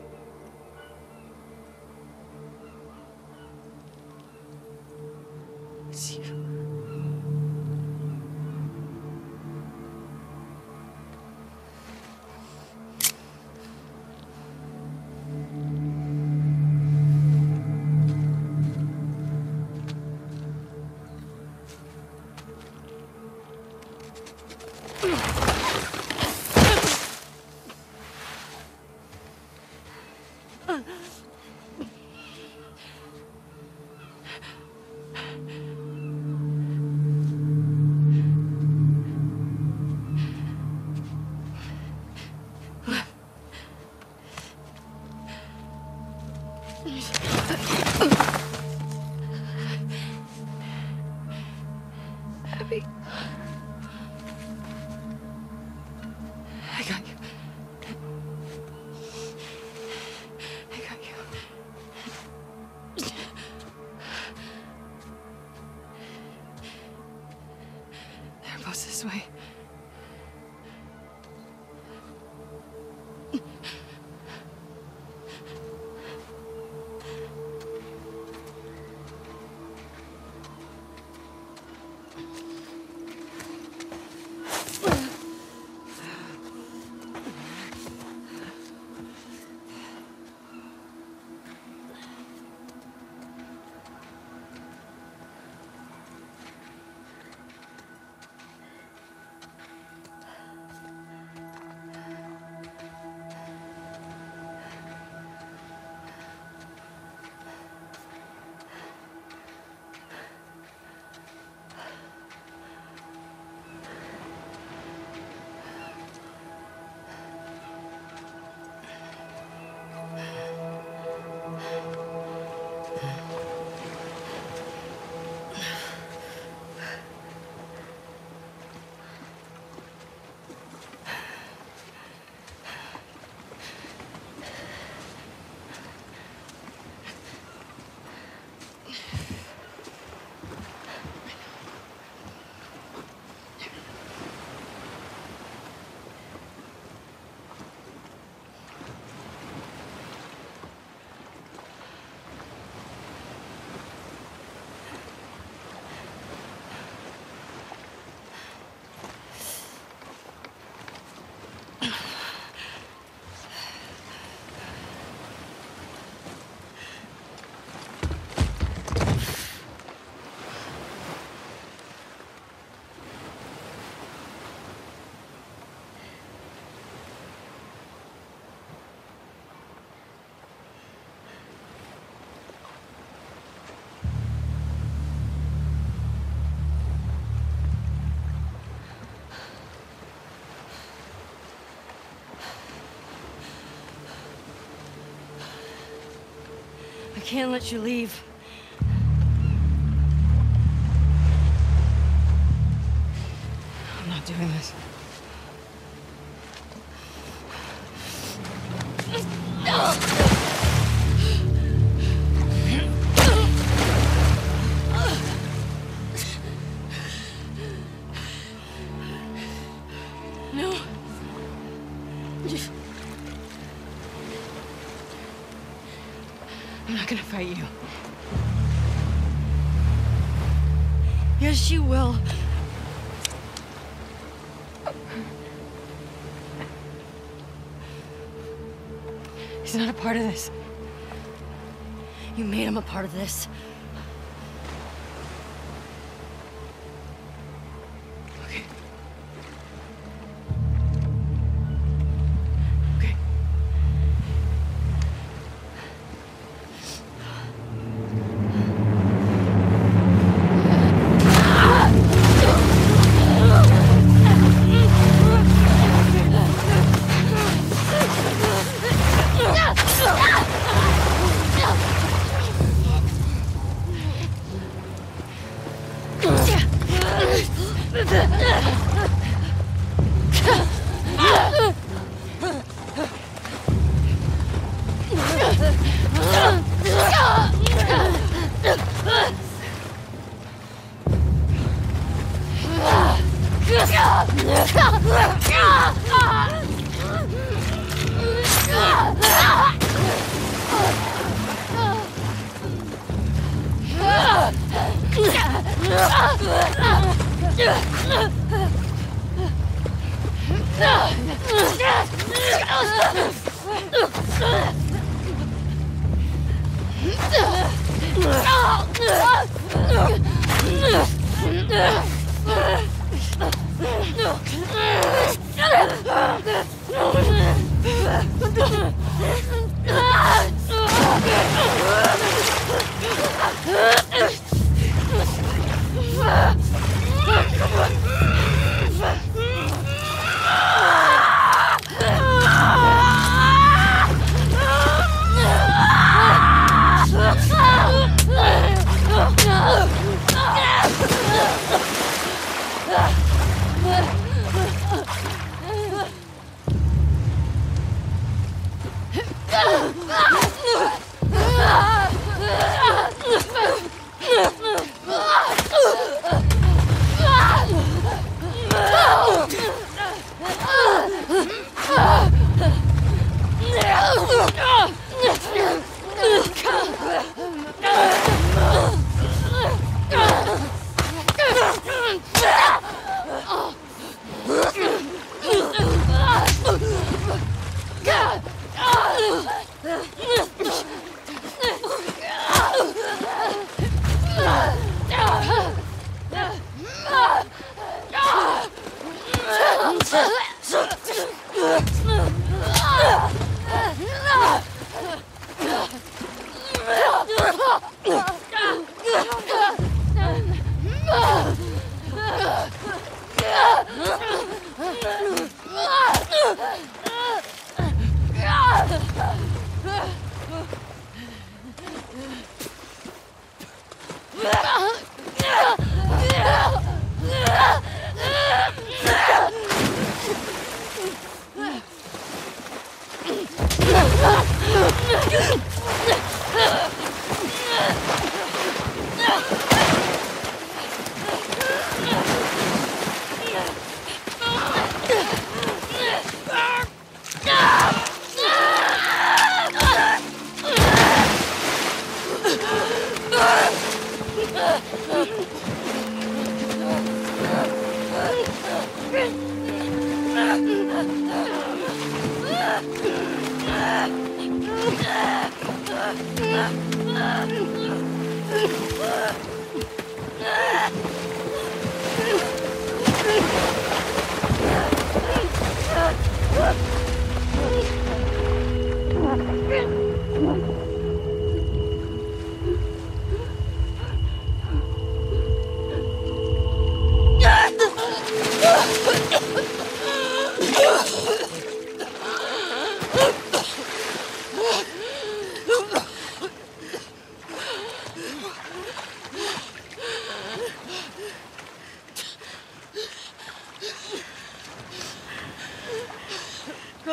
It's you. Abby. I got you. I got you. They're both this way. can't let you leave. I'm not doing this. No. I'm not gonna fight you. Yes, you will. He's not a part of this. You made him a part of this. Okay. Okay.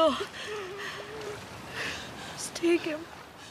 No. Just take him.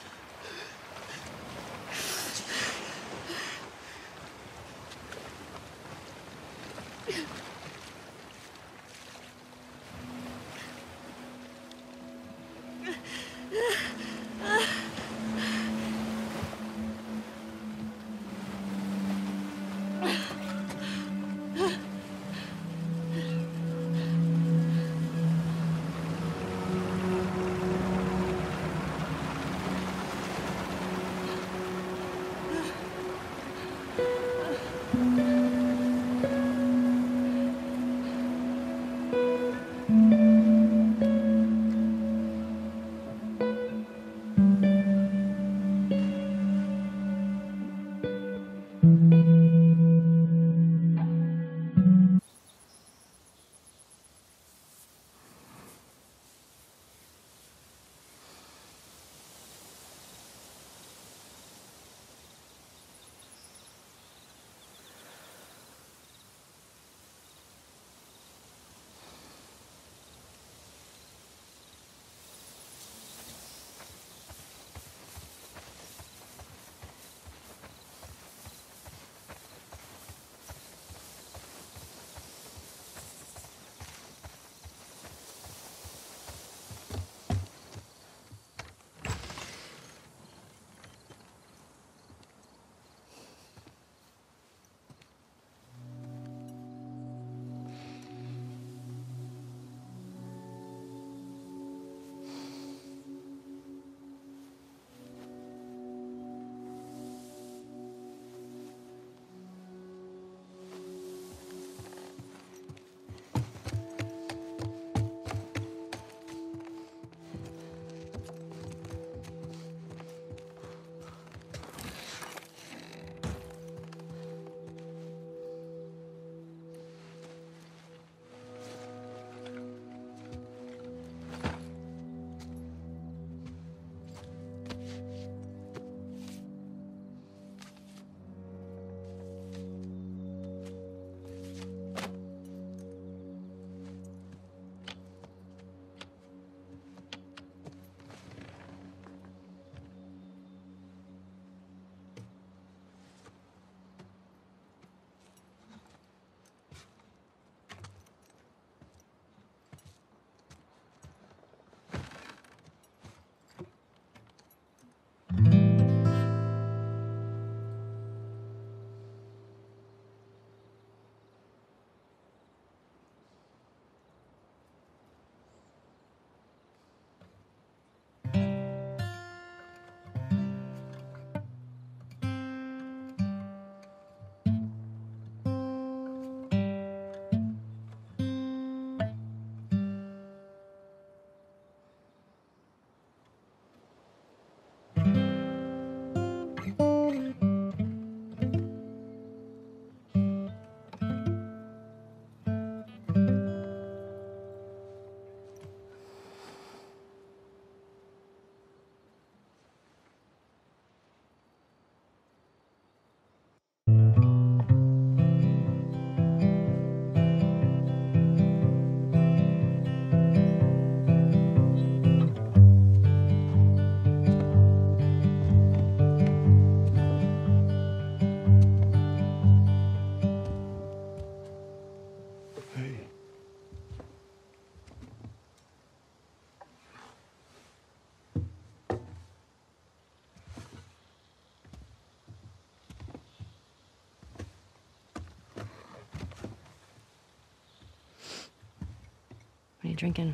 What are you drinking?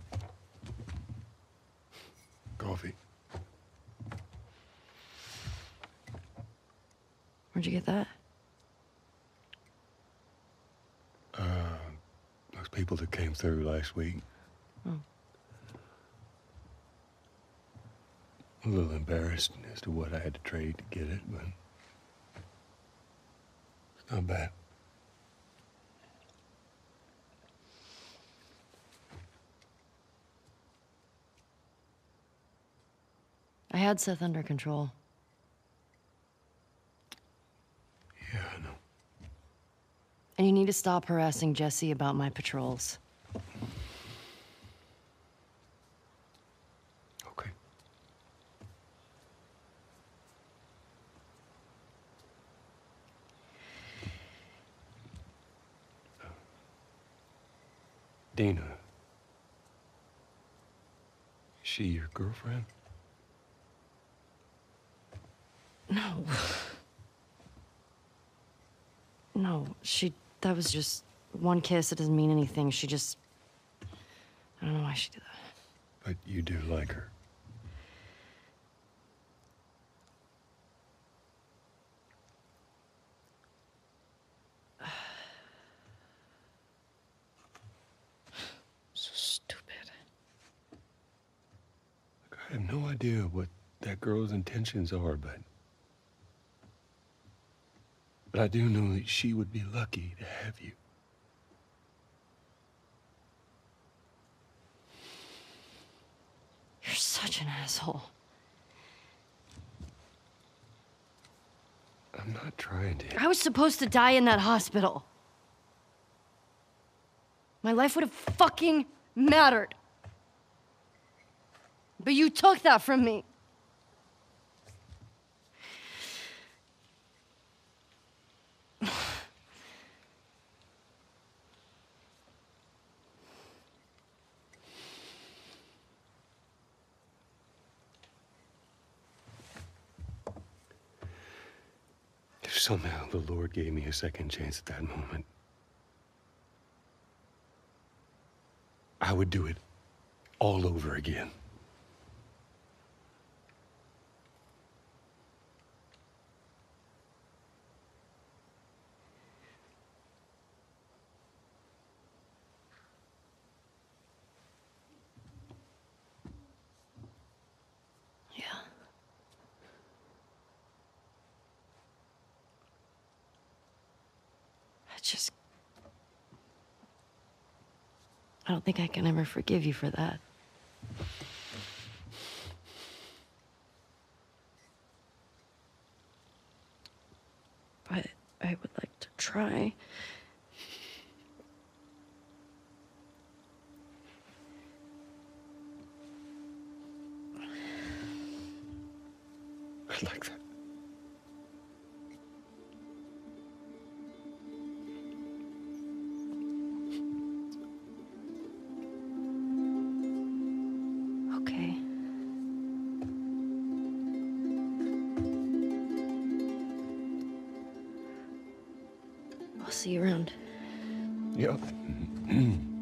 Coffee. Where'd you get that? Uh, those people that came through last week. Oh. A little embarrassed as to what I had to trade to get it, but it's not bad. I had Seth under control. Yeah, I know. And you need to stop harassing Jesse about my patrols. Dina. Is she your girlfriend? No. No, she... That was just one kiss. It doesn't mean anything. She just... I don't know why she did that. But you do like her. So stupid. Look, I have no idea what that girl's intentions are, but... But I do know that she would be lucky to have you. You're such an asshole. I'm not trying to... I was supposed to die in that hospital. My life would have fucking mattered. But you took that from me. If somehow the Lord gave me a second chance at that moment, I would do it all over again. I just... I don't think I can ever forgive you for that. But I would like to try. I'd like that. Okay. I'll see you around. Yep.